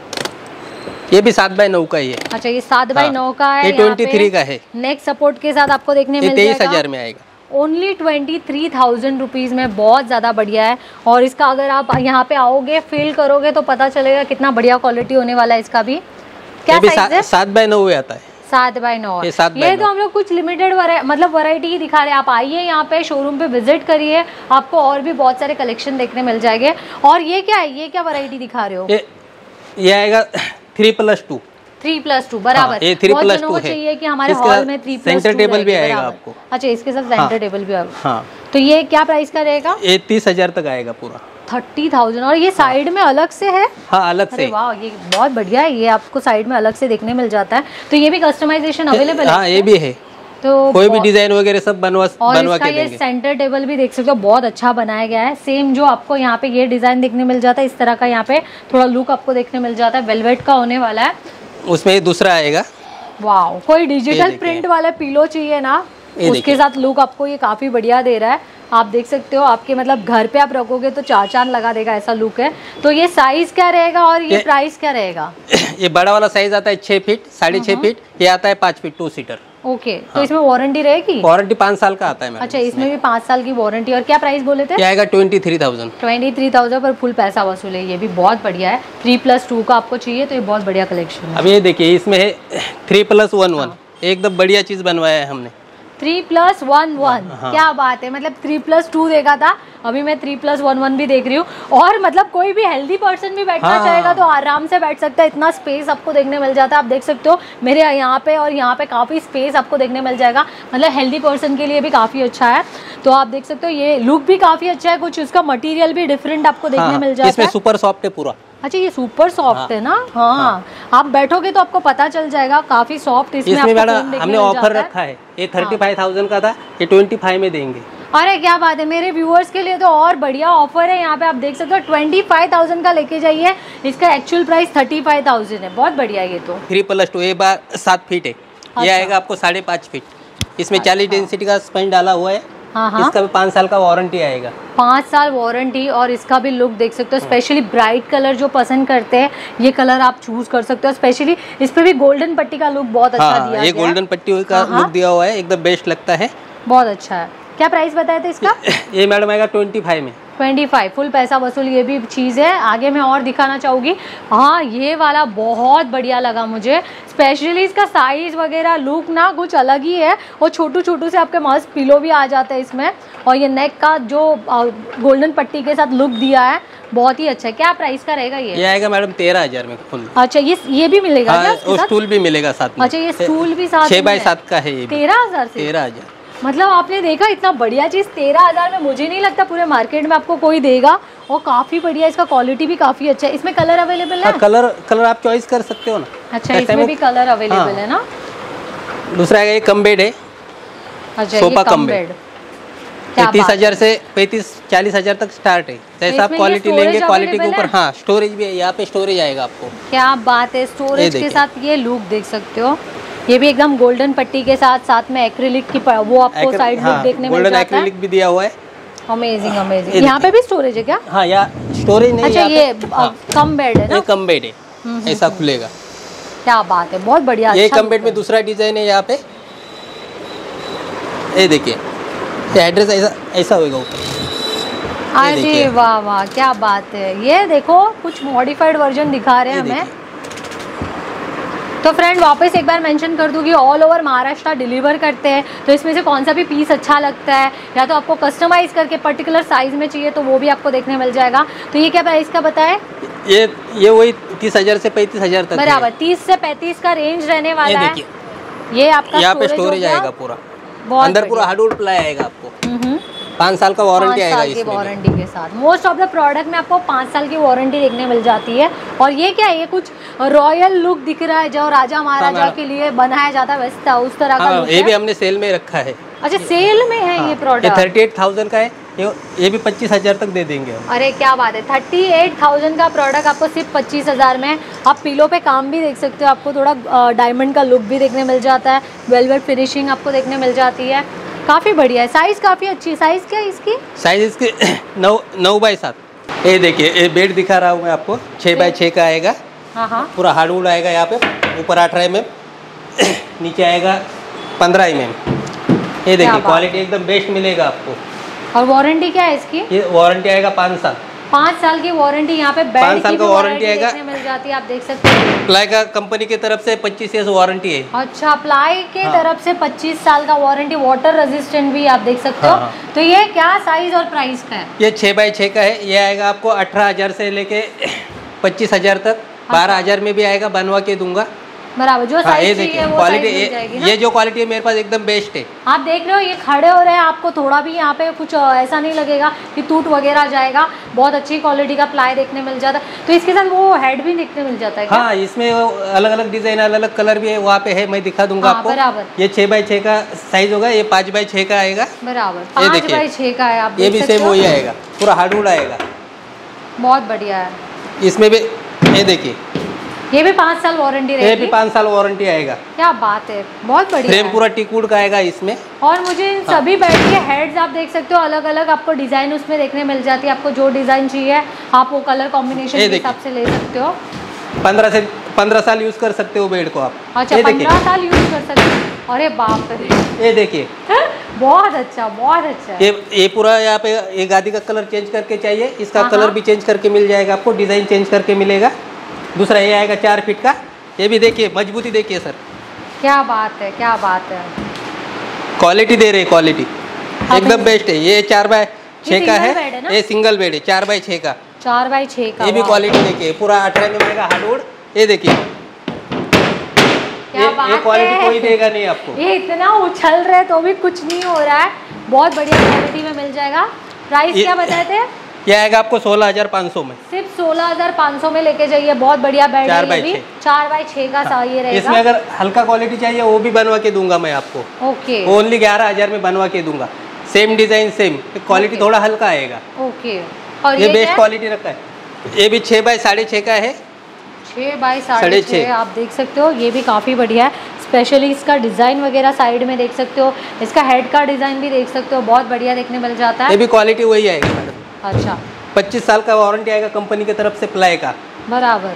ये भी सात बाय नौ का ही है। अच्छा ये सात बाय नौ का है। ये ट्वेंटी थ्री का है। नेक सपोर्ट के साथ आपको देखने मिल जाएगा। तेईस हजार में आएगा। Only twenty three thousand rupees में। बहुत ज़्यादा बढ़िया है। और इसका अगर आप यहाँ पे आओगे, फील करोगे, तो पता चलेगा कितना बढ़िया क्वालिटी होने वाला है इसका भी। क्या साइज है? सात बाय नौ आता है। सात बाय नौ। ये, ये तो हम लोग कुछ लिमिटेड मतलब वैरायटी ही दिखा रहे हैं। आप आइए यहाँ पे शोरूम पे विजिट करिए, आपको और भी बहुत सारे कलेक्शन देखने मिल जाएंगे। और ये क्या है? ये क्या वैरायटी दिखा रहे हो? ये, ये आएगा three plus two. Three plus two बराबर। ये थ्री प्लस टू है। चाहिए कि हमारे हॉल में थ्री प्लस सेंटर टेबल भी आएगा आपको। अच्छा, इसके साथ सेंटर टेबल भी आएगा। हाँ, तो ये क्या प्राइस का रहेगा? ये तीस हजार तक आएगा पूरा। Thirty thousand. और ये साइड में अलग से है? हाँ, अलग से। वाह, ये बहुत बढ़िया है। ये आपको साइड में अलग से देखने मिल जाता है। तो ये भी कस्टमाइजेशन अवेलेबल है? हाँ, ये भी है। तो कोई भी डिजाइन वगैरह सब बनवा बनवा के देंगे। ये सेंटर टेबल भी देख सकते हो, बहुत अच्छा बनाया गया है। सेम जो आपको यहाँ पे ये डिजाइन देखने मिल जाता है, इस तरह का यहाँ पे थोड़ा लुक आपको देखने मिल जाता है। वेलवेट का होने वाला है। उसमें दूसरा आएगा। वाह, कोई डिजिटल प्रिंट वाला पिलो चाहिए ना, उसके साथ लुक आपको ये काफी बढ़िया दे रहा है। आप देख सकते हो, आपके मतलब घर पे आप रखोगे तो चार चांद लगा देगा, ऐसा लुक है। तो ये साइज क्या रहेगा और ये, ये प्राइस क्या रहेगा? ये बड़ा वाला साइज आता है छह फीट, साढ़े छह फीट। ये आता है पाँच फीट, टू सीटर। ओके। हाँ। तो इसमें वारंटी रहेगी? वारंटी पाँच साल का आता है। अच्छा, इसमें भी पाँच साल की वारंटी। और क्या प्राइस बोले थे? ये आएगा twenty three thousand. Twenty three thousand पर फुल पैसा वसूल है। ये भी बहुत बढ़िया है। थ्री प्लस टू का आपको चाहिए तो ये बहुत बढ़िया कलेक्शन है। अब ये देखिए, इसमें है थ्री प्लस वन वन। एकदम बढ़िया चीज बनवाया है हमने। थ्री प्लस वन वन, क्या बात है। मतलब थ्री प्लस टू देखा था, अभी मैं थ्री प्लस वन वन भी देख रही हूँ। और मतलब कोई भी हेल्दी पर्सन भी बैठना हाँ। चाहेगा तो आराम से बैठ सकता है। इतना स्पेस आपको देखने मिल जाता है। आप देख सकते हो मेरे यहाँ पे और यहाँ पे काफी स्पेस आपको देखने मिल जाएगा। मतलब हेल्दी पर्सन के लिए भी काफी अच्छा है। तो आप देख सकते हो ये लुक भी काफी अच्छा है। कुछ उसका मटेरियल भी डिफरेंट आपको देखने हाँ। मिल जाता है। इसमें सुपर सॉफ्ट है पूरा। अच्छा, ये सुपर सॉफ्ट हाँ। है ना? हाँ।, हाँ आप बैठोगे तो आपको पता चल जाएगा, काफी सॉफ्ट। इसमें, इसमें आपको हमने ऑफर रखा है। ये थर्टी फाइव थाउजेंड का था, ये ट्वेंटी फाइव में देंगे। अरे क्या बात है, मेरे व्यूअर्स के लिए तो और बढ़िया ऑफर है। यहाँ पे आप देख सकते हो ट्वेंटी फाइव थाउजेंड का लेके जाइए। इसका actual price thirty five thousand है। बहुत बढ़िया। ये तो थ्री प्लस टू, ये बार सात फीट है। अच्छा। ये आएगा आपको साढ़े पाँच फीट। इसमें चालीस अच्छा। डेंसिटी का स्पंज डाला हुआ है। हाँ हाँ। इसका भी पाँच साल का वारंटी आएगा। पाँच साल वारंटी। और इसका भी लुक देख सकते हो। स्पेशली ब्राइट कलर जो पसंद करते हैं, ये कलर आप चूज कर सकते हो। स्पेशली इस पे भी गोल्डन पट्टी का लुक बहुत अच्छा हाँ, दिया ये गया। गोल्डन पट्टी का हाँ, लुक दिया हुआ है, एकदम बेस्ट लगता है। बहुत अच्छा है। क्या प्राइस बताया था इसका? ये मैडम आएगा ट्वेंटी फाइव में। ट्वेंटी फाइव फुल पैसा वसूल। ये भी चीज़ है। आगे मैं और दिखाना चाहूँगी। हाँ, ये वाला बहुत बढ़िया लगा मुझे। स्पेशली इसका साइज वगैरह लुक ना कुछ अलग ही है। और छोटू छोटू से आपके मस्त पिलो भी आ जाता है इसमें। और ये नेक का जो गोल्डन पट्टी के साथ लुक दिया है, बहुत ही अच्छा है। क्या प्राइस का रहेगा ये? ये आएगा मैडम तेरह हजार में फुल। अच्छा, ये ये भी मिलेगा हाँ, क्या? और स्टूल भी मिलेगा साथ में। अच्छा, ये स्टूल भी साथ छह बाई सात का है। ये तेरह हजार से तेरह हजार मतलब आपने देखा, इतना बढ़िया चीज तेरह हजार में मुझे नहीं लगता पूरे मार्केट में आपको कोई देगा। और काफी बढ़िया, इसका क्वालिटी भी काफी अच्छा है। इसमें कलर अवेलेबल है? हाँ, कलर कलर आप चॉइस कर सकते हो ना। अच्छा, इसमें भी कलर अवेलेबल हाँ। है ना। दूसरा ये कम बेड है। अच्छा, सोफा कम बेड पैंतीस हजार से पैंतीस चालीस हजार तक स्टार्ट है। जैसा आप क्वालिटी लेंगे, क्वालिटी के ऊपर। हाँ, स्टोरेज भी है। यहाँ पे स्टोरेज आएगा आपको। क्या बात है। स्टोरेज के साथ ये लुक देख सकते हो। ये भी एकदम गोल्डन पट्टी के साथ साथ में एक्रिलिक की वो आपको साइड लुक देखने मिल जाता है। एक्रिलिक भी दिया हुआ है। Amazing amazing. यहाँ पे भी स्टोरेज है क्या? हाँ, यहाँ स्टोरेज नहीं। अच्छा, ये कम बेड है ना? कम बेड है, ऐसा खुलेगा। क्या बात है, बहुत बढ़िया। ये कम बेड में दूसरा डिजाइन है यहाँ पे। ये देखिए, एड्रेस ऐसा ऐसा होगा ऊपर। अरे वाह वाह, क्या बात है। ये देखो, कुछ मॉडिफाइड वर्जन दिखा रहे हैं हमें। तो फ्रेंड, वापस एक बार मेंशन कर दूं कि ऑल ओवर महाराष्ट्र डिलीवर करते हैं। तो इसमें से कौन सा भी पीस अच्छा लगता है या तो आपको कस्टमाइज करके पर्टिकुलर साइज में चाहिए तो वो भी आपको देखने मिल जाएगा। तो ये क्या प्राइस का बताए? ये ये वही तीस हजार से पैंतीस हजार तक बराबर। तीस से पैंतीस का रेंज रहने वाला है। ये आपका यहाँ पे स्टोरेज आएगा पूरा, अंदर पूरा हार्डवुड प्लाई आएगा आपको। पाँच साल का वारंटी आएगा इसमें। वारंटी के साथ मोस्ट ऑफ द प्रोडक्ट में आपको पाँच साल की वारंटी देखने मिल जाती है। और ये क्या है, ये कुछ रॉयल लुक दिख रहा है जो राजा महाराजा हाँ, के लिए बनाया जाता है वैसा उस तरह हाँ, का। ये भी हमने सेल में रखा है। अच्छा, सेल में है हाँ, ये प्रोडक्ट। थर्टी एट थाउजेंड का है। ये, ये भी पच्चीस हजार तक दे देंगे हम। अरे क्या बात है, थर्टी एट थाउजेंड का प्रोडक्ट आपको सिर्फ पच्चीस हजार में। आप पिलो पे काम भी देख सकते हो, आपको थोड़ा डायमंड का लुक भी देखने मिल जाता है, वेलवेट फिनिशिंग आपको देखने मिल जाती है। काफी बढ़िया है। साइज काफी अच्छी है। साइज क्या है इसकी? साइज इसकी नौ नौ बाई सात। ये देखिए, ये बेड दिखा रहा हूँ मैं आपको, छः बाई छः का आएगा। हाँ हाँ, पूरा हार्डवुड आएगा। यहाँ पे ऊपर अठारह एम एम, नीचे आएगा पंद्रह एम एम। ये देखिए, क्वालिटी एकदम बेस्ट मिलेगा आपको। और वारंटी क्या है इसकी? ये वारंटी आएगा पाँच साल। पाँच साल की वारंटी यहाँ पे बेड की भी वारंटी आएगा, मिल जाती है। आप देख सकते हैं प्लाई का कंपनी की तरफ से पच्चीस ईयर्स वारंटी है। अच्छा, प्लाई के हाँ। तरफ से पच्चीस साल का वारंटी, वाटर रेजिस्टेंट भी आप देख सकते हो। हाँ। तो ये क्या साइज और प्राइस का है? ये छः बाई छः का है। ये आएगा आपको अठारह हजार से लेके पच्चीस हजार तक। बारह हजार में भी आएगा, बनवा के दूंगा। बराबर, जो हाँ, साइज ये चाहिए देखिए वो क्वालिटी, साइज मिल जाएगी ना? ये जो क्वालिटी है मेरे पास एकदम बेस्ट है। आप देख रहे हो ये खड़े हो रहे हैं, आपको थोड़ा भी यहाँ पे कुछ ऐसा नहीं लगेगा कि टूट वगैरह जाएगा। बहुत अच्छी क्वालिटी का प्लाई देखने मिल जाता है। तो इसके साथ वो हेड भी देखने मिल जाता है क्या? हाँ, इसमें अलग अलग डिजाइन, अलग अलग कलर भी है, वहाँ पे है, मैं दिखा दूंगा हाँ, आपको। बराबर। ये छह बाई छह का साइज होगा, ये पाँच बाई छह का आएगा। बराबर, पाँच बाई छह का है। आप ये भी सेम वही आएगा, पूरा हार्डवुड आएगा। बहुत बढ़िया है। इसमें भी ये देखिए, ये भी पाँच साल वारंटी रहेगी। ये भी पाँच साल वारंटी आएगा। क्या बात है, बहुत बढ़िया। फ्रेम पूरा टीकवुड का आएगा इसमें। और मुझे इन सभी बेड के हेड्स आप देख सकते हो, अलग अलग आपको डिजाइन उसमें देखने मिल जाती है। आपको जो डिजाइन चाहिए आप वो कलर कॉम्बिनेशन के हिसाब से ले सकते हो। पंद्रह से पंद्रह साल यूज कर सकते हो बेड को आप। अच्छा, पंद्रह साल यूज कर सकते हो। अरे बाप रे, ये देखिए बहुत अच्छा, बहुत अच्छा है। ये ये पूरा यहाँ पे ये गादी का कलर चेंज करके चाहिए, इसका हाँ, कलर हाँ। भी चेंज करके मिल जाएगा आपको, डिजाइन चेंज करके मिलेगा। दूसरा ये आएगा चार फीट का, ये भी देखिए मजबूती देखिए सर, क्या बात है, क्या बात है। क्वालिटी दे रहे, क्वालिटी एकदम बेस्ट है। ये चार बाय छः का है, है ये सिंगल बेड है, चार बाय छः का, चार बाई छः का। ये भी क्वालिटी देखिए, पूरा अठारह एम एम का हार्डवुड। ये देखिए, क्या बात ये क्वालिटी है। कोई देगा नहीं आपको। ये इतना उछल रहे तो भी कुछ नहीं हो रहा है, बहुत बढ़िया क्वालिटी में मिल जाएगा। प्राइस क्या बताए थे? ये आएगा आपको सोलह हजार पाँच सौ में, सिर्फ सोलह हजार पाँच सौ में लेके जाइए। बहुत बढ़िया बेड चार है, बाई ये भी छः। चार बाई छः का सा ये रहेगा। इसमें अगर हल्का क्वालिटी चाहिए वो भी बनवा के दूंगा मैं आपको, ओके ओनली ग्यारह हजार में बनवा के दूंगा। Same design same, quality okay. थोड़ा हल्का आएगा। ओके, और ये ये बेस्ट क्वालिटी रखा है। ये भी छः बाई साढ़े छः का है, छः बाई साढ़े छः आप देख सकते हो। ये भी काफ़ी बढ़िया है, स्पेशली इसका डिज़ाइन वगैरह साइड में देख सकते हो, इसका हेड का डिज़ाइन भी देख सकते हो, बहुत बढ़िया देखने मिल जाता है। ये भी क्वालिटी वही आएगा मैडम। अच्छा, पच्चीस साल का वारंटी आएगा कंपनी की तरफ से प्लाई का। बराबर,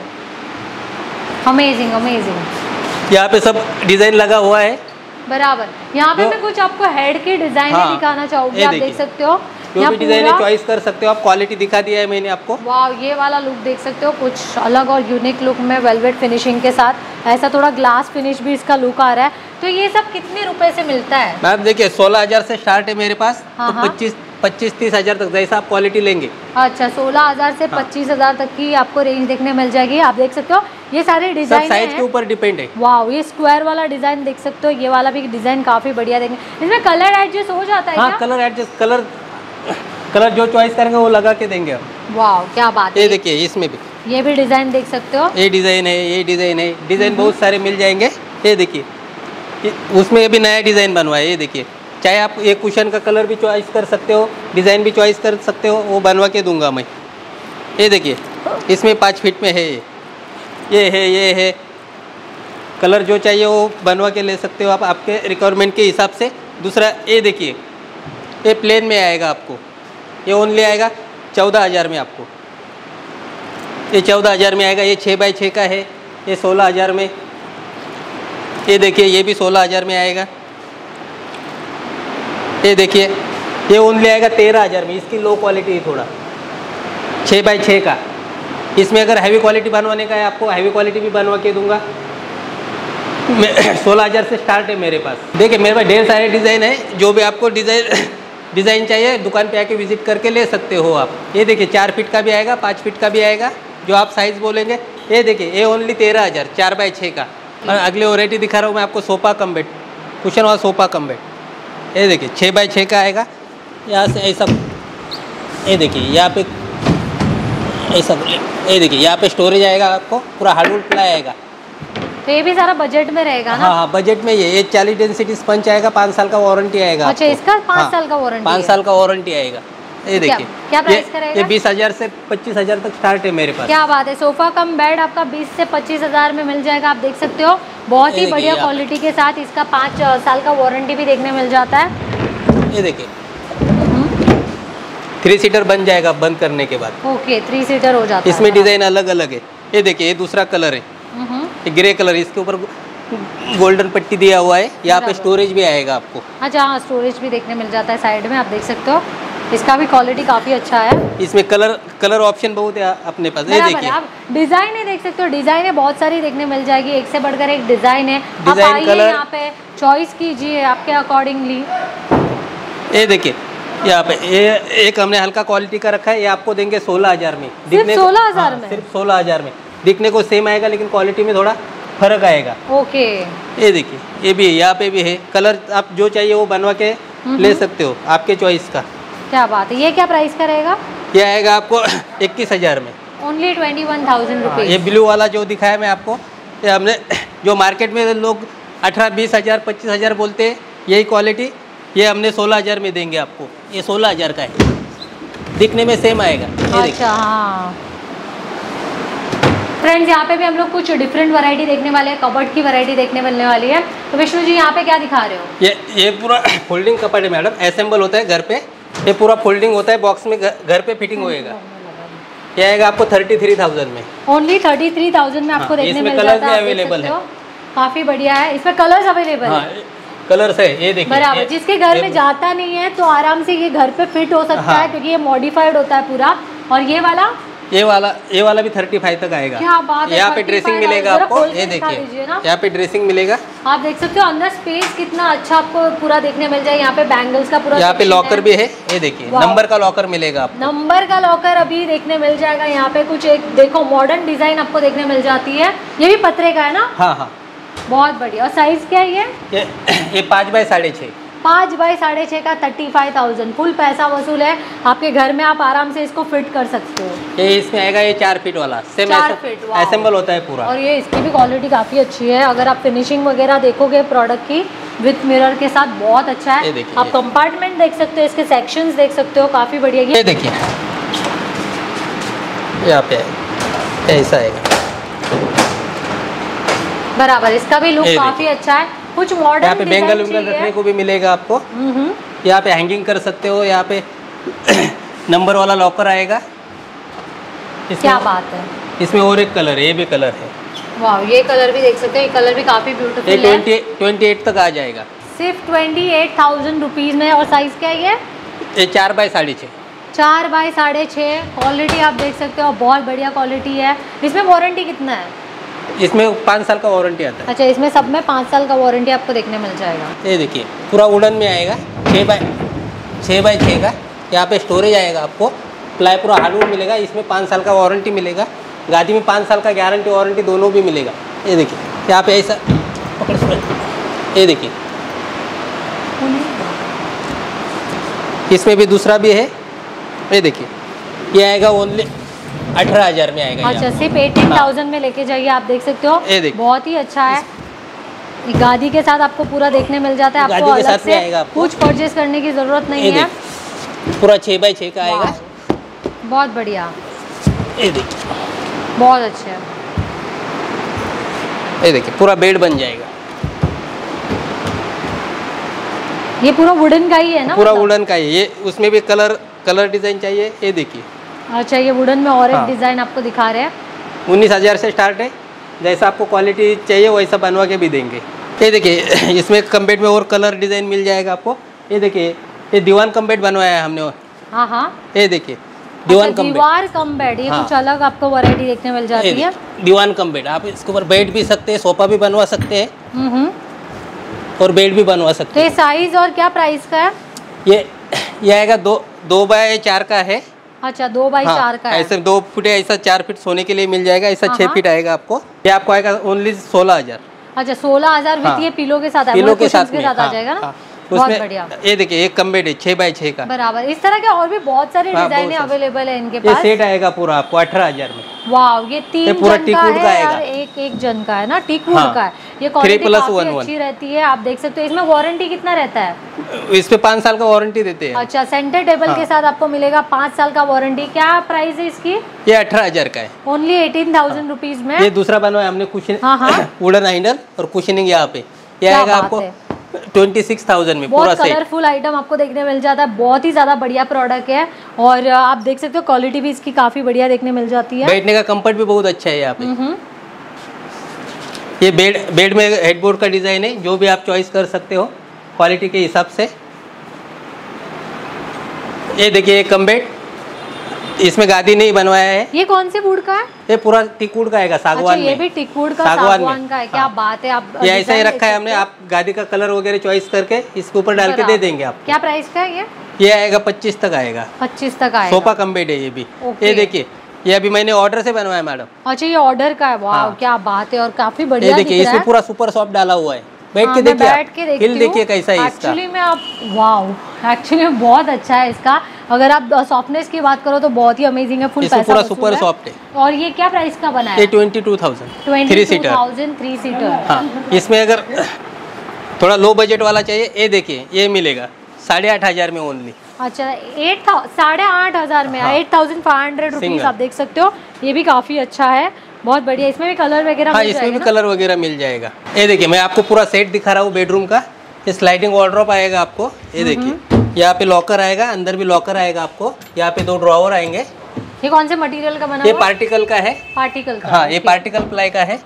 अमेजिंग अमेजिंग। यहाँ पे सब डिजाइन लगा हुआ है। बराबर, यहाँ पे जो- मैं कुछ आपको हेड की डिजाइन हाँ, दिखाना चाहूंगी। ये आप देखिए। देख सकते हो, जो यहाँ भी डिजाइन है पूरा चॉइस कर सकते हो आप। क्वालिटी दिखा दिया है मैंने आपको। वाव, ये वाला लुक देख सकते हो, कुछ अलग और यूनिक लुक में वेलवेट फिनिशिंग के साथ। ऐसा थोड़ा ग्लास फिनिश भी इसका लुक आ रहा है। तो ये सब कितने रुपए से मिलता है? मैम देखिए, सोलह हजार से स्टार्ट है मेरे पास, हाँ, तो हाँ। पच्चीस पच्चीस तीस हजार तक जैसा आप क्वालिटी लेंगे। अच्छा, सोलह हजार से हाँ। पच्चीस हजार तक की आपको रेंज देखने मिल जाएगी। आप देख सकते हो ये सारे सब डिजाइन साइज के ऊपर डिपेंड है। वाह, ये स्क्वायर वाला डिजाइन देख सकते हो, ये वाला भी डिजाइन काफी बढ़िया देखने। इसमें कलर एडजस्ट हो जाता है हाँ, क्या? कलर एडजस्ट, कलर कलर जो चॉइस करेंगे वो लगा के देंगे हम। वाह, क्या बात है। ये देखिए, इसमें भी ये भी डिजाइन देख सकते हो। ये डिज़ाइन है, ये डिज़ाइन है, डिज़ाइन बहुत सारे मिल जाएंगे। ये देखिए, ये- उसमें अभी नया डिज़ाइन बनवा है। ये देखिए, चाहे आप ये कुशन का कलर भी चॉइस कर सकते हो, डिज़ाइन भी चॉइस कर सकते हो, वो बनवा के दूंगा मैं। ये देखिए, इसमें पाँच फीट में है, ये ये है, ये है, कलर जो चाहिए वो बनवा के ले सकते हो आप, आपके रिक्वायरमेंट के हिसाब से। दूसरा ये देखिए, ये प्लेन में आएगा आपको, ये ओनली आएगा चौदह हज़ार में आपको। ये चौदह हज़ार में आएगा। ये छः बाई छः का है, ये सोलह हज़ार में। ये देखिए, ये भी सोलह हज़ार में आएगा। ये देखिए, ये ओनली आएगा तेरह हज़ार में। इसकी लो क्वालिटी है थोड़ा, छः बाई छः का। इसमें अगर हैवी क्वालिटी बनवाने का है आपको, हैवी क्वालिटी भी बनवा के दूंगा। सोलह हज़ार से स्टार्ट है मेरे पास। देखिए, मेरे पास ढेर सारे डिज़ाइन है, जो भी आपको डिज़ाइन डिज़ाइन चाहिए दुकान पे आके विजिट करके ले सकते हो आप। ये देखिए, चार फीट का भी आएगा, पाँच फीट का भी आएगा, जो आप साइज़ बोलेंगे। ये देखिए, ये ओनली तेरह हज़ार, चार बाई छः का। और अगले वैरायटी दिखा रहा हूँ मैं आपको, सोफ़ा कम बेड, कुशन वाला सोफ़ा कम बेड। ये देखिए, छः बाई छः का आएगा। यहाँ से ऐसा, ये देखिए यहाँ पे ऐसा, ये देखिए यहाँ पे स्टोरेज आएगा आपको, पूरा हार्डवुड प्लाई आएगा। तो ये भी सारा बजट में रहेगा ना? हाँ हाँ, बजट में ये ये चालीस डेंसिटी स्पंज आएगा, पाँच साल का वारंटी आएगा। अच्छा, आपको। इसका पाँच हाँ, साल का वारंटी पाँच है। साल का वारंटी आएगा। ये क्या- देखिए, क्या प्राइस ये- का रहेगा? ये बीस हजार से पच्चीस हजार तक स्टार्ट है मेरे पास। क्या बात है, सोफा कम बेड आपका बीस से पच्चीस हजार में मिल जाएगा। आप देख सकते हो, बहुत ही ये देखिए बढ़िया आप। क्वालिटी के साथ इसका पाँच साल का वारंटी भी देखने मिल जाता है। ये देखिए, थ्री सीटर बन जाएगा बंद करने के बाद। ओके, थ्री सीटर हो जाता है। इसमें डिजाइन अलग अलग है। ये देखिए, ये दूसरा कलर है, हम्म, ये ग्रे कलर, इसके ऊपर गोल्डन पट्टी दिया हुआ है। यहाँ पे बराबर। स्टोरेज भी आएगा आपको। अच्छा हाँ, स्टोरेज भी देखने मिल जाता है साइड में। आप देख सकते हो, इसका भी क्वालिटी काफी अच्छा है। इसमें कलर कलर ऑप्शन बहुत है अपने पास। ये बराबर है, देखिए, आप डिजाइन है देख सकते हो, डिजाइन है बहुत सारी देखने मिल जाएगी, एक से बढ़कर एक डिजाइन है। आप डिजाइन, आइए कलर। यहाँ पे चॉइस कीजिए आपके अकॉर्डिंगली। ये देखिए, यहाँ पे ये एक हमने हल्का क्वालिटी का रखा है, ये आपको देंगे सोलह हजार में। सिर्फ दिखने को- सोलह हजार हाँ, में? सिर्फ सोलह हजार में। दिखने को सेम आएगा, लेकिन क्वालिटी में थोड़ा फर्क आएगा। ओके, ये देखिए, ये भी है, यहाँ पे भी है। कलर आप जो चाहिए वो बनवा के ले सकते हो, आपके चॉइस का। क्या बात है, ये क्या प्राइस का रहेगा? ये आएगा आपको इक्कीस हजार में। Only twenty one thousand rupees. ये ब्लू वाला जो दिखाया मैं आपको, ये हमने जो मार्केट में लोग अठारह बीस हजार पच्चीस हजार बोलते हैं, यही क्वालिटी ये हमने सोलह हजार में देंगे आपको। ये सोलह हजार का है, दिखने में सेम आएगा। ये अच्छा, हाँ फ्रेंड्स, यहाँ पे भी हम लोग कुछ डिफरेंट वैरायटी देखने वाले हैं, कबर्ड की वैरायटी देखने मिलने वाली है। तो विष्णु जी, यहाँ पे क्या दिखा रहे हो? ये ये पूरा फोल्डिंग कपड़ है मैडम, असेंबल होता है घर पे। ये पूरा फोल्डिंग होता है, बॉक्स में घर पे फिटिंग होएगा। ये आएगा आपको थर्टी थ्री थाउजेंड में। ओनली थर्टी थ्री थाउजेंड में आपको देखने मिल जाता है। अवेलेबल है, काफी बढ़िया है, इसमें कलर्स अवेलेबल है। कलर्स है, ये देखिए बराबर। जिसके घर में जाता नहीं है तो आराम से ये घर पे फिट हो सकता है, क्योंकि ये मॉडिफाइड होता है पूरा। और ये वाला ये वाला ये वाला भी थर्टी फाइव तक आएगा। क्या बात है, यहाँ पे ड्रेसिंग मिलेगा आपको। ये देखिए, यहाँ पे ड्रेसिंग मिलेगा। आप देख सकते हो अंदर स्पेस कितना अच्छा आपको पूरा देखने मिल जाए। यहाँ पे बैंगल्स का पूरा, यहाँ पे लॉकर भी है। ये देखिए, नंबर का लॉकर मिलेगा आपको। नंबर का लॉकर अभी देखने मिल जाएगा। यहाँ पे कुछ एक देखो मॉडर्न डिजाइन आपको देखने मिल जाती है। ये भी पतरे का है ना? हाँ हाँ, बहुत बढ़िया। और साइज क्या है ये? ये, ये पाँच बाय साढ़े छः पाँच बाई साढ़े छः का थर्टी फाइव थाउजेंड फुल पैसा वसूल है। आपके घर में आप आराम से इसको फिट कर सकते हो। ये इसमें आएगा ये चार फीट वाला, सेम चार फीट असेंबल होता है पूरा। और ये इसकी भी क्वालिटी काफ़ी अच्छी है। अगर आप फिनिशिंग वगैरह देखोगे प्रोडक्ट की विथ मिरर के साथ, बहुत अच्छा है। आप कंपार्टमेंट देख सकते हो, इसके सेक्शंस देख सकते हो, काफ़ी बढ़िया। ये देखिए, यहाँ पे ऐसा आएगा बराबर। इसका भी लुक काफ़ी अच्छा है। कुछ मॉडर्न यहाँ पे बेंगल वेंगल रखने को भी मिलेगा आपको। यहाँ पे हैंगिंग कर सकते हो। यहाँ पे नंबर वाला लॉकर आएगा। क्या बात है। इसमें और एक कलर है, ये भी कलर है। वाह, ये कलर भी देख सकते हो। ये कलर भी काफी ब्यूटीफुल है। ट्वेंटी ट्वेंटी एट तक आ जाएगा, सिर्फ ट्वेंटी एट थाउजेंड रुपीज में। और साइज क्या है ये? ये चार बाय साढ़े छः चार बाय साढ़े छः। क्वालिटी आप देख सकते हो, बहुत बढ़िया क्वालिटी है। इसमें वारंटी कितना है? इसमें पाँच साल का वारंटी आता है। अच्छा, इसमें सब में पाँच साल का वारंटी आपको देखने मिल जाएगा। ये देखिए, पूरा वुडन में आएगा, छः बाय छः बाय छः का। यहाँ पे स्टोरेज आएगा आपको, प्लाई पूरा हार्डवुड मिलेगा। इसमें पाँच साल का वारंटी मिलेगा। गादी में पाँच साल का गारंटी वारंटी दोनों भी मिलेगा। ये देखिए, यहाँ पे ऐसा पकड़, ये देखिए, इसमें भी दूसरा भी है। ये देखिए, ये आएगा ओनली अठारह हजार में आएगा। अच्छा, सिर्फ एटीन थाउजेंड में लेके जाइए। आप देख सकते हो, बहुत ही अच्छा है। गादी के साथ आपको पूरा देखने मिल जाता है। आपको अलग से कुछ परचेज करने की जरूरत नहीं है। पूरा छः बाई छः का आएगा, बहुत बढ़िया। ये देखिए, बहुत अच्छा है। ये देखिए, पूरा बेड बन जाएगा। ये पूरा वुडन का ही है ना? पूरा वुडन का ही। ये उसमें भी कलर कलर डिजाइन चाहिए। ये देखिए, अच्छा, ये वुडन में और एक डिजाइन आपको दिखा रहे हैं। उन्नीस हजार से स्टार्ट है। जैसा आपको क्वालिटी चाहिए वैसा बनवा के भी देंगे। ये देखिए, इसमें कम बेड में और कलर डिजाइन मिल जाएगा आपको। ये देखिए, ये दीवान कम बेड बनवाया है हमने। हाँ हाँ, ये देखिए, दीवान अच्छा, कम बेड, दीवार कम बेड। ये हाँ। कुछ अलग आपको वैरायटी देखने मिल जाती है। दीवान कम बेड, आप इसके ऊपर बेड भी सकते हैं, सोफा भी बनवा सकते हैं हम्म, और बेड भी बनवा सकते हैं। तो साइज और क्या प्राइस का है ये ये आएगा दो दो बाय चार का है। अच्छा, दो बाई हाँ, चार का है। ऐसे दो फुट ऐसा चार फीट सोने के लिए मिल जाएगा। ऐसा छः फीट आएगा आपको। ये आपको आएगा ओनली सोलह हजार। अच्छा, सोलह हजार विद ये पिलो के साथ, पिलो के साथ के साथ आ जाएगा ना? बहुत बढ़िया। ये देखिए, एक कम बेड है छः बाई छः का। बराबर। इस तरह के और भी बहुत सारे डिजाइन अवेलेबल है इनके पास। ये सेट आएगा पूरा आपको अठारह हजार में। वाव, ये तीन ये पूरा जन टीक का वुड का है आएगा। और एक एक जन का है ना, टीक वुड हाँ। का है। ये क्वालिटी प्लस काफी वन अच्छी रहती है। आप देख सकते हो। इसमें वारंटी कितना रहता है? इस पे पाँच साल का वारंटी देते हैं। अच्छा, सेंटर टेबल हाँ। के साथ आपको मिलेगा पाँच साल का वारंटी। क्या प्राइस है इसकी? ये अठारह हजार का है, ओनली एटीन थाउजेंड रुपीज में। ये दूसरा बनवाया हमने कुशन, हाँ हाँ, वुडन हैंडल और कुशनिंग यहाँ पे। ये आएगा आपको ट्वेंटी सिक्स थाउजेंड में पूरा सेट। बहुत कलरफुल आइटम आपको देखने मिल जाता है। बहुत ही ज्यादा बढ़िया प्रोडक्ट है। और आप देख सकते हो क्वालिटी भी इसकी काफी बढ़िया देखने मिल जाती है। बैठने का कंफर्ट भी बहुत अच्छा है यहाँ पे। ये बेड बेड में हेडबोर्ड का डिजाइन है, जो भी आप चॉइस कर सकते हो क्वालिटी के हिसाब से। ये देखिए, एक कम बेड, इसमें गादी नहीं बनवाया है। ये कौन से वुड का है? ये पूरा टिकवुड का आएगा, सागवान अच्छा, ये में। भी टिकवुड का सागवान सागवान का है। क्या हाँ। बात है। आप ये ऐसा ही रखा है हमने। आप गादी का कलर वगैरह चॉइस करके इसके ऊपर डाल के दे देंगे आप। क्या प्राइस का है ये? ये आएगा पच्चीस तक आएगा। पच्चीस तक आएगा। सोफा कम बेड है ये भी। ये देखिए, ये अभी मैंने ऑर्डर से बनवाया मैडम। अच्छा ये ऑर्डर का है, वाह हाँ। क्या बात है, और काफी बढ़िया ये देखिए इसमें पूरा सुपर सॉफ्ट डाला हुआ है। बैठ हाँ, के देखिए, बैठ के देखती हिल देखिए कैसा है इसका। एक्चुअली में आप वाओ, एक्चुअली में बहुत अच्छा है इसका। अगर आप सॉफ्टनेस की बात करो तो बहुत ही अमेजिंग है, फुल पैसा पूरा सुपर सॉफ्ट है। और ये क्या प्राइस का बना है? ये twenty two thousand three seater. Three seater. हाँ, इसमें अगर थोड़ा लो बजट वाला चाहिए, ये देखिए ये मिलेगा साढ़े आठ हजार में ओनली। अच्छा एट साढ़े आठ हजार में, eight thousand five hundred rupees आप देख सकते हो। ये भी काफी अच्छा है, बहुत बढ़िया। इसमें भी कलर वगैरह हाँ, इसमें भी कलर वगैरह मिल जाएगा। ये देखिए मैं आपको पूरा सेट दिखा रहा हूँ बेडरूम का। ये स्लाइडिंग वार्डरोब आएगा आपको, ये देखिए यहाँ पे लॉकर आएगा, अंदर भी लॉकर आएगा आपको। यहाँ पे दो ड्रॉवर आएंगे। ये कौन से मटेरियल का बना? ये पार्टिकल का है। पार्टिकल का? हाँ, ये पार्टिकल प्लाई का है।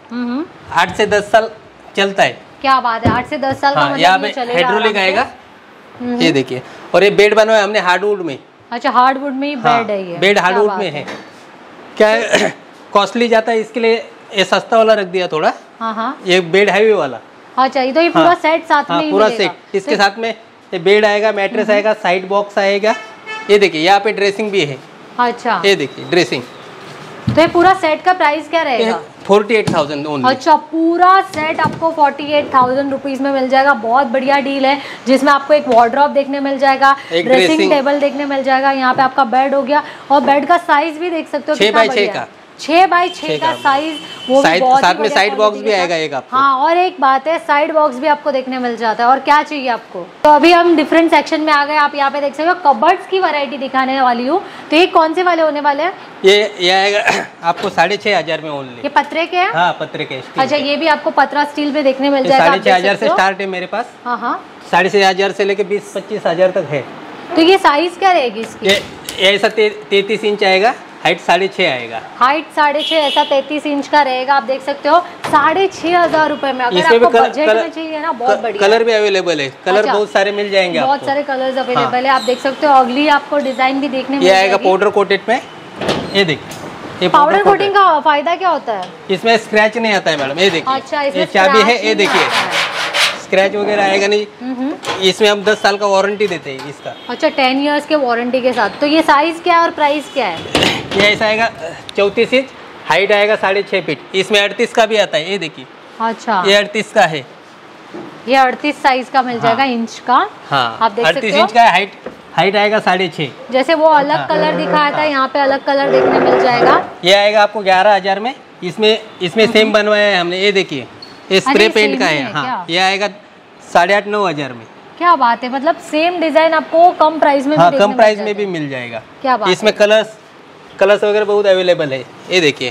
आठ से दस साल चलता है। क्या बात है, आठ से दस साल का मतलब यहाँ पे हाइड्रोलिक आएगा। ये देखिए, और ये बेड बनवाया हमने हार्डवुड में। अच्छा हार्डवुड में ही बेड है ये? बेड हार्डवुड में है। क्या है कॉस्टली जाता है, इसके लिए ये सस्ता वाला रख दिया थोड़ा। हाँ हाँ, ये बेड हैवी वाला। अच्छा ये तो ये पूरा सेट साथ में ही पूरा मिलेगा। सेट इसके साथ में ये बेड आएगा, मैट्रेस आएगा, साइड बॉक्स आएगा। ये देखिए यहाँ पे ड्रेसिंग भी है। अच्छा ये देखिए ड्रेसिंग। तो ये पूरा सेट का प्राइस क्या रहेगा? Forty eight thousand only. अच्छा पूरा सेट आपको फोर्टी एट थाउजेंड रुपीज में मिल जाएगा। बहुत बढ़िया डील है, जिसमें आपको एक वार्डरोब देखने मिल जाएगा, ड्रेसिंग टेबल देखने मिल जाएगा, यहाँ पे आपका बेड हो गया, और बेड का साइज भी देख सकते हो छह बाई छह का। छह बाई छह का साइज, वो भी बहुत साथ में साइड बॉक्स भी आएगा एक आपको। हाँ, और एक बात है साइड बॉक्स भी आपको देखने मिल जाता है। और क्या चाहिए आपको? तो अभी हम डिफरेंट सेक्शन में आ गए। आप यहाँ पे देख सकते हो कबर्ड्स की वैरायटी दिखाने वाली हूँ। तो ये कौन से वाले होने वाले हैं? ये ये आएगा आपको साढ़े छह हजार में ओनली। ये पत्रे के हैं? हाँ, पत्रे के। अच्छा ये भी आपको पतरा स्टील में देखने मिल जाएगा। साढ़े छह हजार से स्टार्ट है मेरे पास। हाँ हाँ, साढ़े छह हजार से लेके बीस पच्चीस हजार तक है। तो ये साइज क्या रहेगी इसकी? ये ऐसा तैतीस इंच आएगा, हाइट साढ़े छह आएगा। हाइट साढ़े छह, ऐसा तैतीस इंच का रहेगा। आप देख सकते हो साढ़े छह हजार रुपए में। अगर इसमें आपको कल, बजट कल, में चाहिए ना, बहुत बढ़िया। कलर भी अवेलेबल है। कलर अच्छा, बहुत सारे मिल जाएंगे बहुत आपको। सारे कलर्स अवेलेबल है। आप देख सकते हो अगली आपको डिजाइन भी देखने ये आएगा पाउडर कोटेड में। ये देखिए पाउडर कोटिंग का फायदा क्या होता है? इसमें स्क्रैच नहीं आता है मैडम। ये देखिए, अच्छा, ये चाबी है। ये देखिए स्क्रैच वगैरह आएगा नहीं। इसमें हम दस साल का वारंटी देते हैं इसका। अच्छा टेन इयर्स के वारंटी के साथ। तो ये साइज क्या है और प्राइस क्या है? ये ऐसा आएगा चौतीस इंच, हाइट आएगा साढ़े छः फीट। इसमें अड़तीस का भी आता है। ये देखिए, अच्छा ये अड़तीस का है। ये अड़तीस साइज का मिल जाएगा। हाँ, इंच का। हाँ, आप देख अड़तीस सकते हो इंच का हाइट हाइट आएगा साढ़े छः। जैसे वो अलग हाँ, कलर दिखाया था, यहाँ पे अलग कलर देखने मिल जाएगा। ये आएगा आपको ग्यारह हजार में। इसमें इसमें सेम बनवाया है हमने। ये देखिए ये स्प्रे पेंट का है। हाँ, ये आएगा साढ़े आठ नौ हजार में। क्या बात है, मतलब सेम डिजाइन आपको कम प्राइस में हाँ, कम प्राइस में भी मिल जाएगा। क्या बात इसमें कलर्स कलर्स वगैरह बहुत अवेलेबल है। ये देखिए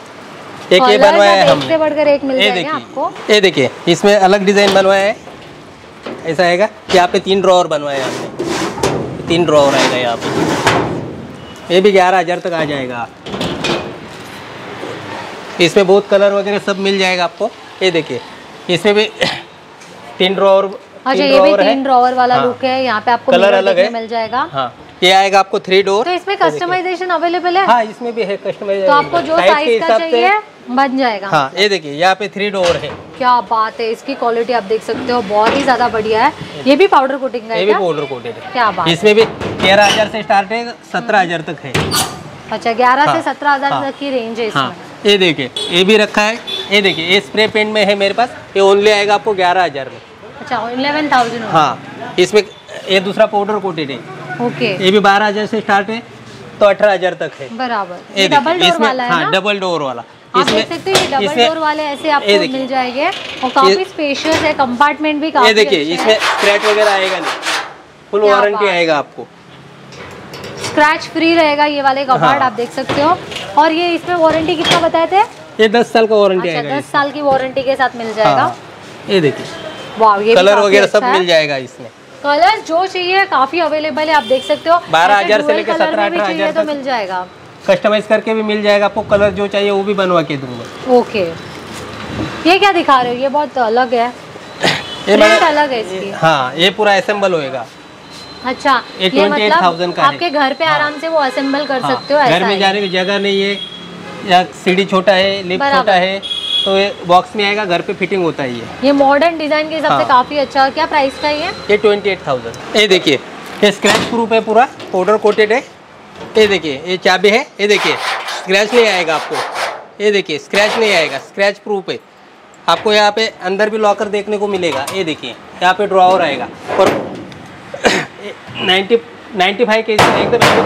एक ये बनवाया है हमने, बढ़कर एक मिल ये जाएगा आपको। ये देखिए इसमें अलग डिजाइन बनवाया है। ऐसा आएगा। यहाँ पे तीन ड्रॉवर बनवाया है हमने। तीन ड्रॉवर आएगा यहाँ पे। ये भी ग्यारह हजार तक आ जाएगा। इसमें बहुत कलर वगैरह सब मिल जाएगा आपको। ये देखिए इसमें भी तीन ड्रॉवर। अच्छा ये भी तीन ड्रॉवर वाला हाँ, लुक है। यहाँ पे आपको कलर अलग है, मिल जाएगा। हाँ, ये आएगा आपको थ्री डोर। तो इसमें कस्टमाइजेशन अवेलेबल है? हाँ, इसमें भी है कस्टमाइजेशन। तो आपको जो साइज का चाहिए बन जाएगा। हाँ, ये देखिए यहाँ पे थ्री डोर है। क्या बात है, इसकी क्वालिटी आप देख सकते हो, बहुत ही ज्यादा बढ़िया है। ये भी पाउडर कोटिंग का है? ये भी पाउडर कोटेड है। क्या बात, इसमें भी तेरह हजार से स्टार्ट है, सत्रह हजार तक है। अच्छा ग्यारह से सत्रह हजार तक की रेंज है इसमें। ये देखिए ये भी रखा है। ये देखिए ये स्प्रे पेंट में है मेरे पास। ये ओनली आएगा आपको ग्यारह हजार में। अच्छा इलेवन थाउजेंड। हाँ, इसमें ये दूसरा पाउडर कोटेड है। ओके, ये भी बारह हजार से स्टार्ट है तो अठारह हजार तक है बराबर। ये डबल डोर वाला है ना? हाँ, डबल डोर वाला। आप देख सकते हो ये डबल डोर वाले ऐसे आपको मिल जाएंगे और काफी स्पेशियस है। कंपार्टमेंट भी काफी। ये देखिए इसमें स्क्रैच वगैरह आएगा नहीं, फुल वारंटी आएगा आपको। स्क्रैच फ्री रहेगा ये वाले कबाड़। आप देख सकते हो। और ये इसमें वारंटी कितना बताए थे? ये दस साल का वारंटी आएगा। दस साल की वारंटी के साथ मिल जाएगा। ये देखिए वाह, ये कलर वगैरह सब मिल जाएगा इसमें। कलर जो चाहिए काफी अवेलेबल है। आप देख सकते हो बारह हजार से लेकर सत्रह अठारह हजार तो मिल जाएगा। कस्टमाइज करके भी मिल जाएगा आपको। कलर जो चाहिए वो भी बनवा के दूंगा। ओके, ये क्या दिखा रहे हो? ये बहुत अलग है। ये अलग है इसकी। हाँ, ये पूरा असेंबल होएगा। अच्छा, ये अट्ठाईस हज़ार का है। आपके घर पे आराम से वो असेंबल कर सकते हो। घर में जाने की जगह नहीं है या सीढ़ी छोटा है, लिफ्ट छोटा है, तो ये बॉक्स में आएगा, घर पे फिटिंग होता है। ये ये मॉडर्न डिजाइन के हिसाब से काफी अच्छा। क्या प्राइस का ये? ये ट्वेंटी एट थाउजेंड। ये देखिए ये स्क्रैच प्रूफ है, पूरा पाउडर कोटेड है। ये देखिए ये चाबी है। ये देखिए स्क्रैच नहीं आएगा आपको। ये देखिए स्क्रैच नहीं आएगा, स्क्रैच प्रूफ है। आपको यहाँ पे अंदर भी लॉकर देखने को मिलेगा। ये देखिए यहाँ पे ड्रॉवर आएगा और नाइन्टी नाइन्टी फाइव के जी का एकदम हेवी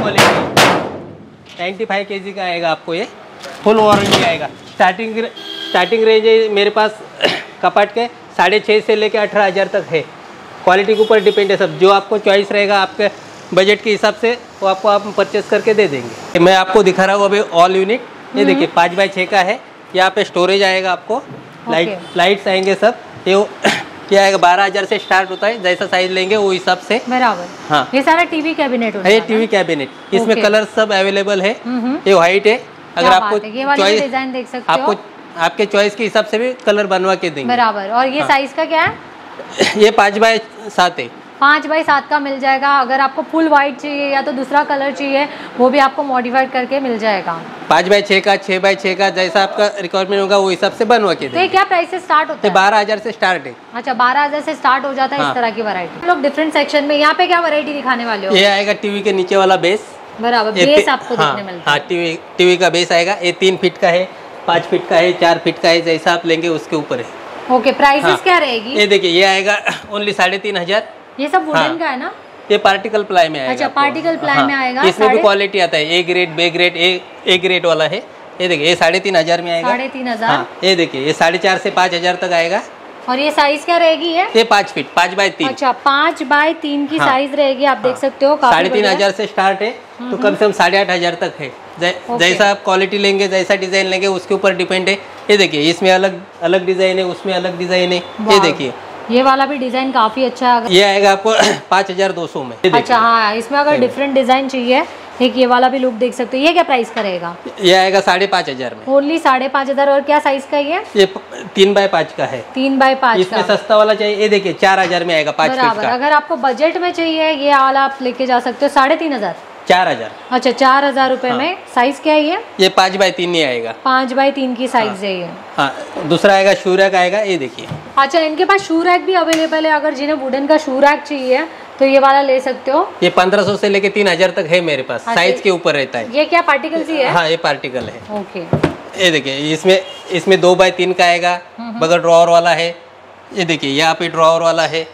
क्वालिटी, नाइन्टी फाइव के जी का आएगा आपको। ये फुल वारंटी आएगा। स्टार्टिंग स्टार्टिंग रेंज है मेरे पास कपाट के साढ़े छः से लेकर अठारह हज़ार तक है। क्वालिटी के ऊपर डिपेंड है सब, जो आपको चॉइस रहेगा आपके बजट के हिसाब से वो आपको आप परचेस करके दे देंगे। मैं आपको दिखा रहा हूँ अभी ऑल यूनिट। ये देखिए पाँच बाई छः का है। यहाँ पे स्टोरेज आएगा आपको, लाइट लाइट्स आएंगे सब। ये क्या आएगा बारह हज़ार से स्टार्ट होता है, जैसा साइज लेंगे वो हिसाब से बराबर। हाँ ये सारा टीवी कैबिनेट होता है। ये टीवी कैबिनेट, इसमें कलर सब अवेलेबल है। ये व्हाइट है, अगर आपको चॉइस डिजाइन देख सकते हो, आपको आपके चॉइस के हिसाब से भी कलर बनवा के देंगे बराबर। और ये साइज का क्या है? ये पाँच बाय सात है, पाँच बाई सात का मिल जाएगा। अगर आपको फुल वाइट चाहिए या तो दूसरा कलर चाहिए वो भी आपको मॉडिफाइड करके मिल जाएगा। पाँच बाई छः का, छः बाई छः का, जैसा आपका रिक्वायरमेंट होगा वो हिसाब से बनवा के देंगे। तो ये क्या प्राइस से स्टार्ट होता है? बारह हजार से स्टार्ट है। अच्छा बारह हजार से स्टार्ट हो जाता है। हाँ। इस तरह की वैरायटी लोग डिफरेंट सेक्शन में। यहाँ पे क्या वैरायटी दिखाने वाले हो? ये आएगा टीवी के नीचे वाला बेस बराबर, बेस आपको देखने मिलता है। हाँ टीवी टीवी का बेस आएगा। ये तीन फीट का है, पाँच फीट का है, चार फीट का है, जैसा आप लेंगे उसके ऊपर है। ओके प्राइसेस क्या रहेगी? ये देखिए ये आएगा ओनली साढ़े तीन हजार। ये सब वुडन का है ना? ये पार्टिकल प्लाई में आएगा। अच्छा पार्टिकल प्लाई में आएगा। इसमें भी क्वालिटी आता है, A grade, B grade, A A grade वाला है। ये देखिए ये साढ़े तीन हजार में आएगा। साढ़े तीन हजार। ये देखिए ये साढ़े चार से पाँच हजार तक आएगा। और ये साइज क्या रहेगी? ये ये पाँच फीट, पाँच बाय तीन। अच्छा पाँच बाय तीन की साइज रहेगी। आप देख सकते हो साढ़े तीन हजार से स्टार्ट है, तो कम से कम साढ़े आठ हजार तक है। जैसा आप क्वालिटी लेंगे, जैसा डिजाइन लेंगे उसके ऊपर डिपेंड है। ये देखिए इसमें अलग अलग डिजाइन है, उसमें अलग डिजाइन है। ये देखिए ये वाला भी डिजाइन काफी अच्छा है। ये आएगा आपको पाँच हजार दो सौ में। अच्छा हाँ, इसमें अगर डिफरेंट डिजाइन चाहिए एक ये वाला भी लुक देख सकते हो। ये क्या प्राइस का रहेगा? ये आएगा साढ़े पाँच हजार में, ओनली साढ़े पाँच हजार। और क्या साइज का ये? ये तीन बाय पाँच का है। तीन बाय पाँच इसमें सस्ता वाला चाहिए, ये देखिए चार हजार में आएगा पाँच फीट का। अगर आपको बजट में चाहिए ये वाला आप लेके जा सकते हो साढ़े तीन हजार चार हजार। अच्छा चार हजार रुपए में। साइज क्या है ये? ये पाँच बाय तीन ही आएगा। पाँच बाय तीन की साइज है ये। हाँ दूसरा आएगा शू रैक आएगा। ये देखिए अच्छा इनके पास शू रैक भी अवेलेबल है। अगर जिन्हें वुडन का शू रैक चाहिए तो ये वाला ले सकते हो। ये पंद्रह सौ से लेके तीन हजार तक है मेरे पास। साइज के ऊपर रहता है। ये क्या पार्टिकल सी है? हाँ ये पार्टिकल है। ओके ये देखिए इसमें इसमें दो बाय तीन का आएगा, बगल ड्रॉवर वाला है। ये देखिए यहाँ पे ड्रॉवर वाला है।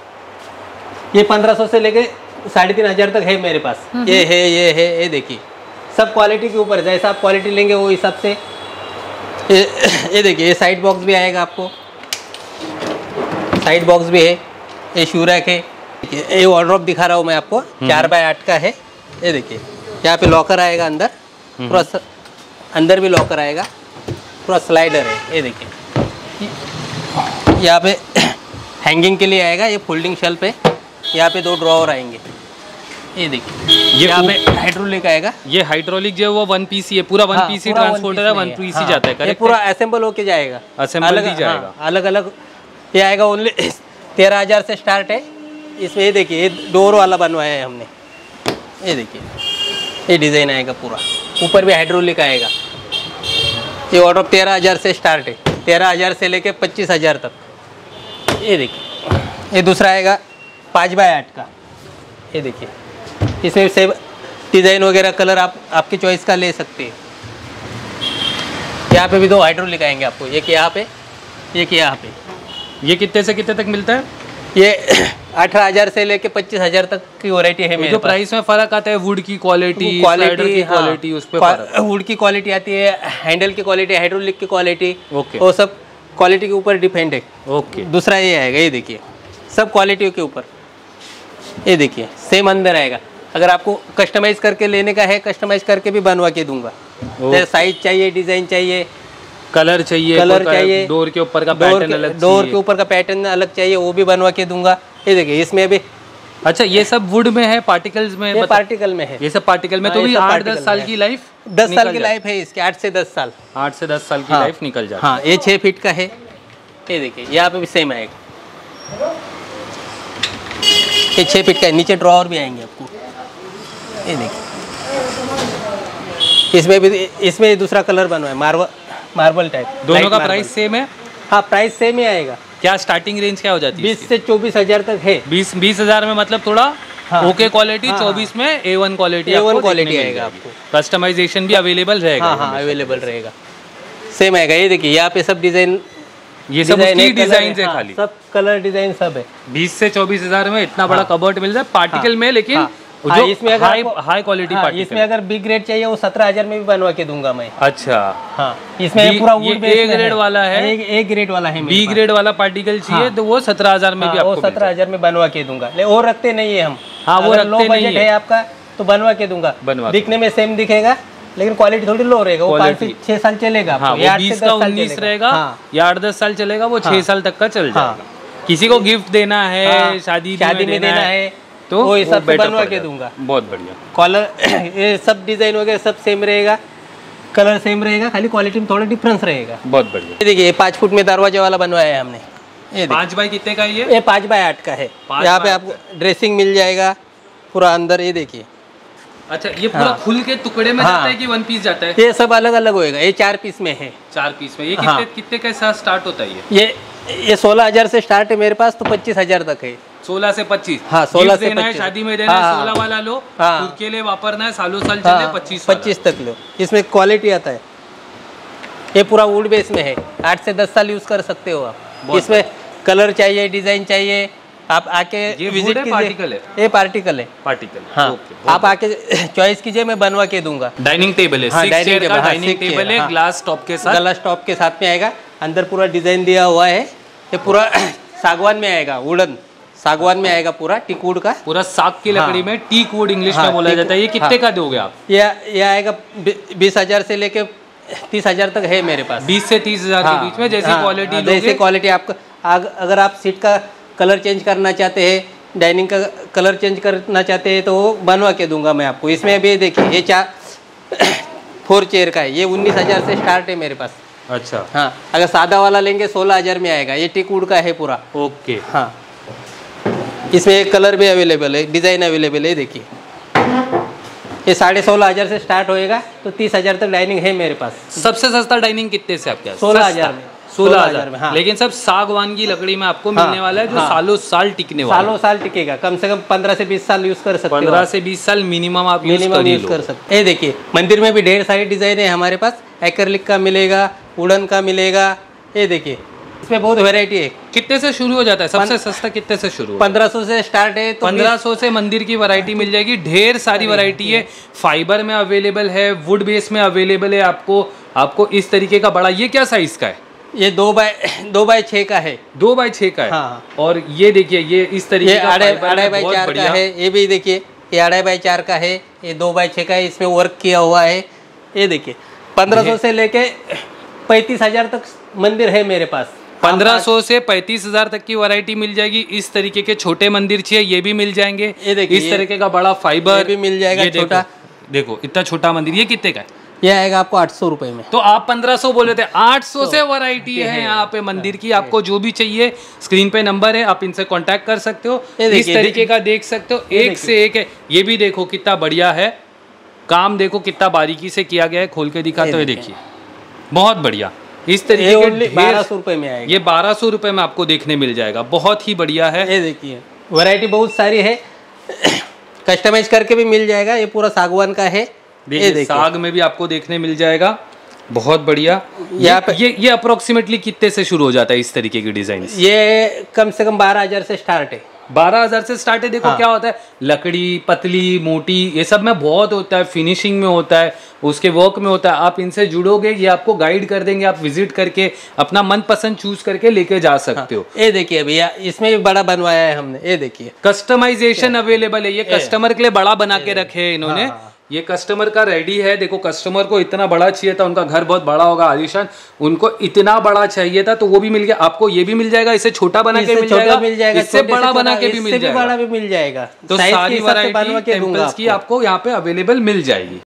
ये पंद्रह सौ से लेके साढ़े तीन हजार तक है मेरे पास। ये है ये है ये देखिए सब क्वालिटी के ऊपर, जैसा आप क्वालिटी लेंगे वो हिसाब से। ये ये देखिए ये साइड बॉक्स भी आएगा आपको, साइड बॉक्स भी है। ये शू रैक है। ये वार्डरोब दिखा रहा हूँ मैं आपको, चार बाय आठ का है। ये देखिए यहाँ पे लॉकर आएगा अंदर, पूरा अंदर भी लॉकर आएगा, पूरा स्लाइडर है। ये देखिए यहाँ पे हैंगिंग के लिए आएगा। ये फोल्डिंग शेल्फ है। यहाँ पे दो ड्रॉवर आएंगे। ये देखिए ये यहाँ पे हाइड्रोलिक आएगा। ये हाइड्रोलिक जो है वो वन पीसी है, पूरा वन हाँ, पीसी ट्रांसपोर्टर है, वन पीसी जाता है। ये पूरा असेंबल होके जाएगा, असेंबल ही जाएगा। हाँ, अलग अलग ये आएगा। ओनली तेरह हजार से स्टार्ट है इसमें। ये देखिए ये डोर वाला बनवाया है हमने। ये देखिए ये डिजाइन आएगा पूरा, ऊपर भी हाइड्रोलिक आएगा। ये ऑर्डर तेरह हजार से स्टार्ट है, तेरह हजार से लेके पच्चीस हजार तक। ये देखिए ये दूसरा आएगा पाँच बाय आठ का। ये देखिए इसमें से डिज़ाइन वगैरह कलर आप आपकी चॉइस का ले सकते हैं। यहाँ पे भी दो हाइड्रोलिक आएंगे आपको, एक यहाँ पे एक यहाँ पे। ये कितने से कितने तक मिलता है? ये अठारह हजार से लेके पच्चीस हजार तक की वैरायटी है मेरे जो प्राइस में फर्क आता है, वुड की क्वालिटी, क्वालिटी की क्वालिटी, उस पे वुड की क्वालिटी आती है, हैंडल की क्वालिटी, हाइड्रोलिक की क्वालिटी। ओके वो सब क्वालिटी के ऊपर डिपेंड है। ओके दूसरा ये आएगा, ये देखिए सब क्वालिटी के ऊपर। ये देखिए सेम अंदर आएगा। अगर आपको कस्टमाइज करके लेने का है, कस्टमाइज करके भी बनवा के दूंगा। जैसे साइज चाहिए, डिजाइन चाहिए, कलर चाहिए, कलर चाहिए, डोर के ऊपर का पैटर्न अलग, डोर के ऊपर का पैटर्न अलग चाहिए, वो भी बनवा के दूंगा। ये देखिए इसमें भी। अच्छा ये सब वुड में है, पार्टिकल्स में? ये पार्टिकल में है। ये सब पार्टिकल में। तो भी आठ दस साल की लाइफ, दस साल की लाइफ है इसकी, आठ से दस साल आठ से दस साल की लाइफ निकल जाती है। हाँ ये छः फीट का है। ये देखिए यहाँ पे भी सेम आएगा। ये छः फीट का है, नीचे ड्रॉवर भी आएंगे आपको। ये देखिए इसमें भी, इसमें दूसरा कलर बनवा है, मार्बल मार्बल टाइप। दोनों का प्राइस सेम है? हाँ प्राइस सेम ही आएगा। क्या स्टार्टिंग रेंज क्या हो जाती है? बीस से चौबीस हजार तक है। बीस बीस हजार में मतलब थोड़ा हाँ। ओके क्वालिटी, हाँ, चौबीस में A one quality, A one quality आएगा आपको। कस्टमाइजेशन भी अवेलेबल रहेगा। हाँ हाँ अवेलेबल रहेगा, सेम आएगा। ये देखिए यहाँ पे सब डिजाइन, ये सब उसकी डिजाइन है, हाँ, खाली सब कलर डिजाइन सब है। बीस से चौबीस हजार में इतना बड़ा हाँ। कबर्ड मिल जाए पार्टिकल में, लेकिन हाँ, जो हाँ, इसमें अगर हाई आपको- हाई क्वालिटी हाँ, पार्टिकल। इसमें अगर बिग ग्रेड चाहिए वो सत्रह हजार में भी बनवा के दूंगा मैं। अच्छा हाँ, इसमें ये बी- पूरा ये वुड बेस ए में ग्रेड वाला है, एक ए ग्रेड वाला है। बी ग्रेड वाला पार्टिकल चाहिए हाँ। तो वो सत्रह हजार में भी हाँ, वो आपको मिल सत्रह हजार में बनवा के दूंगा। ले और रखते नहीं है हम। हाँ, वो अगर रखते लो नहीं बजट है। है आपका तो बनवा के दूंगा। बनवा के दिखने में सेम दिखेगा लेकिन क्वालिटी थोड़ी लो रहेगा। वो पाँच से Quality। छह साल चलेगा आपको। हाँ, ये वो आठ से बीस दस का साल उन्नीस चलेगा। रहेगा हाँ, या आठ दस साल चलेगा, वो छह हाँ। साल तक का चल हाँ। जाएगा। किसी को गिफ्ट देना है, हाँ, शादी शादी में देना है तो वो हिसाब से better बनवा पड़ के जाएगा। दूंगा। बहुत बढ़िया। कॉलर ये सब डिजाइन वगैरह सब सेम रहेगा, कलर सेम रहेगा, खाली क्वालिटी में थोड़ा डिफरेंस रहेगा। बहुत बढ़िया। ये देखिए ये पाँच फुट में दरवाजा वाला बनवाया है हमने। ये देखिए पाँच बाई कितने का है ये? ये पाँच बाय आठ का है। पाँच यहाँ पे बाय आपको ड्रेसिंग मिल जाएगा पूरा अंदर। ये देखिए अच्छा, ये पूरा हाँ। खुल के टुकड़े में हाँ। जाता है कि वन पीस जाता है? ये सब अलग अलग होएगा। ये चार पीस में है, चार पीस में। ये हाँ। कितने कितने के साथ स्टार्ट होता है ये? ये ये सोलह हजार से स्टार्ट है मेरे पास, तो पच्चीस हजार तक है। सोलह से पच्चीस। हाँ, सोलह से देना है, पच्चीस। शादी में देना है, हाँ, सोलह वाला लो, हाँ। खुद के लिए वापरना है, सालों साल चले, हाँ, पच्चीस पच्चीस तक लो। इसमें क्वालिटी आता है। ये पूरा वुड बेस में है, आठ से दस साल यूज कर सकते हो आप। बहुत इसमें कलर चाहिए, डिजाइन चाहिए, आप आके ये विजिट wood है, particle है? ये पार्टिकल है। पार्टिकल। हाँ, ओके, बहुत आप आके चॉइस कीजिए, मैं बनवा के दूंगा। डाइनिंग टेबल है, हाँ, सिक्स डाइनिंग चेयर का टेबल, हाँ, डाइनिंग सिक्स टेबल चेयर, है, हाँ। ग्लास टॉप के साथ। ग्लास टॉप के साथ में आएगा। अंदर पूरा डिजाइन दिया हुआ है। ये पूरा सागवान में आएगा, वुडन सागवान में आएगा, पूरा टीक वुड का। पूरा साग की लकड़ी हाँ। में, टीक वुड इंग्लिश हाँ, में बोला teak जाता है। ये wood, कितने हाँ। का दोगे आप? ये ये आएगा बीस हजार से लेके तीस हजार तक है मेरे पास। बीस से तीस हजार के बीच में, जैसी हाँ, क्वालिटी हाँ, लोगे। जैसे क्वालिटी आपका। अग- अगर आप सीट का कलर चेंज करना चाहते हैं, डाइनिंग का कलर चेंज करना चाहते हैं, तो वो बनवा के दूंगा मैं आपको। इसमें अभी देखिए ये चार फोर चेयर का है, ये उन्नीस हजार से स्टार्ट है मेरे पास। अच्छा, हाँ, अगर सादा वाला लेंगे सोलह हजार में आएगा। ये टीक वुड का है पूरा। ओके। हाँ, इसमें एक कलर भी अवेलेबल है, डिजाइन अवेलेबल है। देखिए ये साढ़े सोलह हजार से स्टार्ट होएगा, तो तीस हजार तक डाइनिंग है मेरे पास। सबसे सस्ता डाइनिंग कितने से आपके पास? सोलह हजार में। सोलह हजार में, हाँ। लेकिन सब सागवान की लकड़ी में आपको हाँ, मिलने वाला है, जो हाँ। सालों साल टिकने वाला सालों साल टिकेगा, कम से कम पंद्रह से बीस साल यूज कर सकते हो। पंद्रह से बीस साल मिनिमम आप यूज मिनिमम कर ही यूज लो। कर सकते। ये देखिए मंदिर में भी ढेर सारी डिजाइन है हमारे पास। एक्रिलिक का मिलेगा, वुडन का मिलेगा। ये देखिए इसमें बहुत वेराइटी है। कितने से शुरू हो जाता है? सबसे सस्ता कितने से शुरू? पंद्रह सौ से स्टार्ट है, तो पंद्रह सौ से मंदिर की वैरायटी मिल जाएगी। ढेर सारी वैरायटी है, फाइबर में अवेलेबल है, वुड बेस में अवेलेबल है। आपको आपको इस तरीके का बड़ा, ये क्या साइज का है? ये दो बाय दो बाय छः का है। दो बाई छः का है। हाँ। और ये देखिए, ये इस तरीके ये का अढ़ाई फाइबर में अढ़ाई बाय बहुत चार का बढ़िया। है। ये भी देखिए, ये अढ़ाई बाय चार का है, ये दो बाय छः का है। इसमें वर्क किया हुआ है। ये देखिए पंद्रह सौ से लेके पैंतीस हजार तक मंदिर है मेरे पास। पंद्रह सौ से पैंतीस हजार तक की वैरायटी मिल जाएगी। इस तरीके के छोटे मंदिर चाहिए, ये भी मिल जाएंगे। ये देखिए, इस तरीके का बड़ा फाइबर ये भी मिल जाएगा, ये देखो, छोटा। देखो इतना छोटा मंदिर, ये कितने का है? ये आएगा आपको आठ सौ रुपये में। तो आप पंद्रह सौ बोले थे, आठ सौ से वैरायटी है यहाँ पे मंदिर की। आपको जो भी चाहिए, स्क्रीन पे नंबर है, आप इनसे कांटेक्ट कर सकते हो। ये इस देखिए, तरीके का देख सकते हो, एक से एक है। ये भी देखो कितना बढ़िया है, काम देखो कितना बारीकी से किया गया है। खोल के दिखा, तो ये देखिए बहुत बढ़िया। इस तरीके के बारह सौ रुपये में आएगा। ये बारह सौ रुपये में आपको देखने मिल जाएगा, बहुत ही बढ़िया है। ये देखिए वैरायटी बहुत सारी है, कस्टमाइज करके भी मिल जाएगा। ये पूरा सागवान का है। ये देखिए देखिए साग में भी आपको देखने मिल जाएगा, बहुत बढ़िया। यहाँ पे ये ये अप्रोक्सीमेटली कितने से शुरू हो जाता है इस तरीके की डिजाइन? ये कम से कम बारह हजार से स्टार्ट है। बारह हजार से स्टार्ट है। देखो हाँ। क्या होता है, लकड़ी पतली मोटी ये सब में बहुत होता है, फिनिशिंग में होता है, उसके वर्क में होता है। आप इनसे जुड़ोगे, ये आपको गाइड कर देंगे, आप विजिट करके अपना मनपसंद चूज करके लेके जा सकते हो। ये देखिए भैया, इसमें भी बड़ा बनवाया है हमने। ये देखिए कस्टमाइजेशन अवेलेबल है, ये कस्टमर के लिए बड़ा बना के रखे हैं इन्होंने। हाँ। ये कस्टमर का रेडी है। देखो कस्टमर को इतना बड़ा चाहिए था, उनका घर बहुत बड़ा होगा आलीशान, उनको इतना बड़ा चाहिए था, तो वो भी मिल गया। आपको ये भी मिल जाएगा, इसे छोटा बना के इससे मिल छोटा जाएगा, मिल जाएगा, इससे छोटे से बड़ा बना छोटा, के भी इससे मिल जाएगा। बड़ा भी मिल जाएगा। तो साइज के सारी हिसाब से बनवा वैरायटी के दूंगा टेम्पल्स की आपको। आपको यहाँ पे अवेलेबल मिल जाएगी।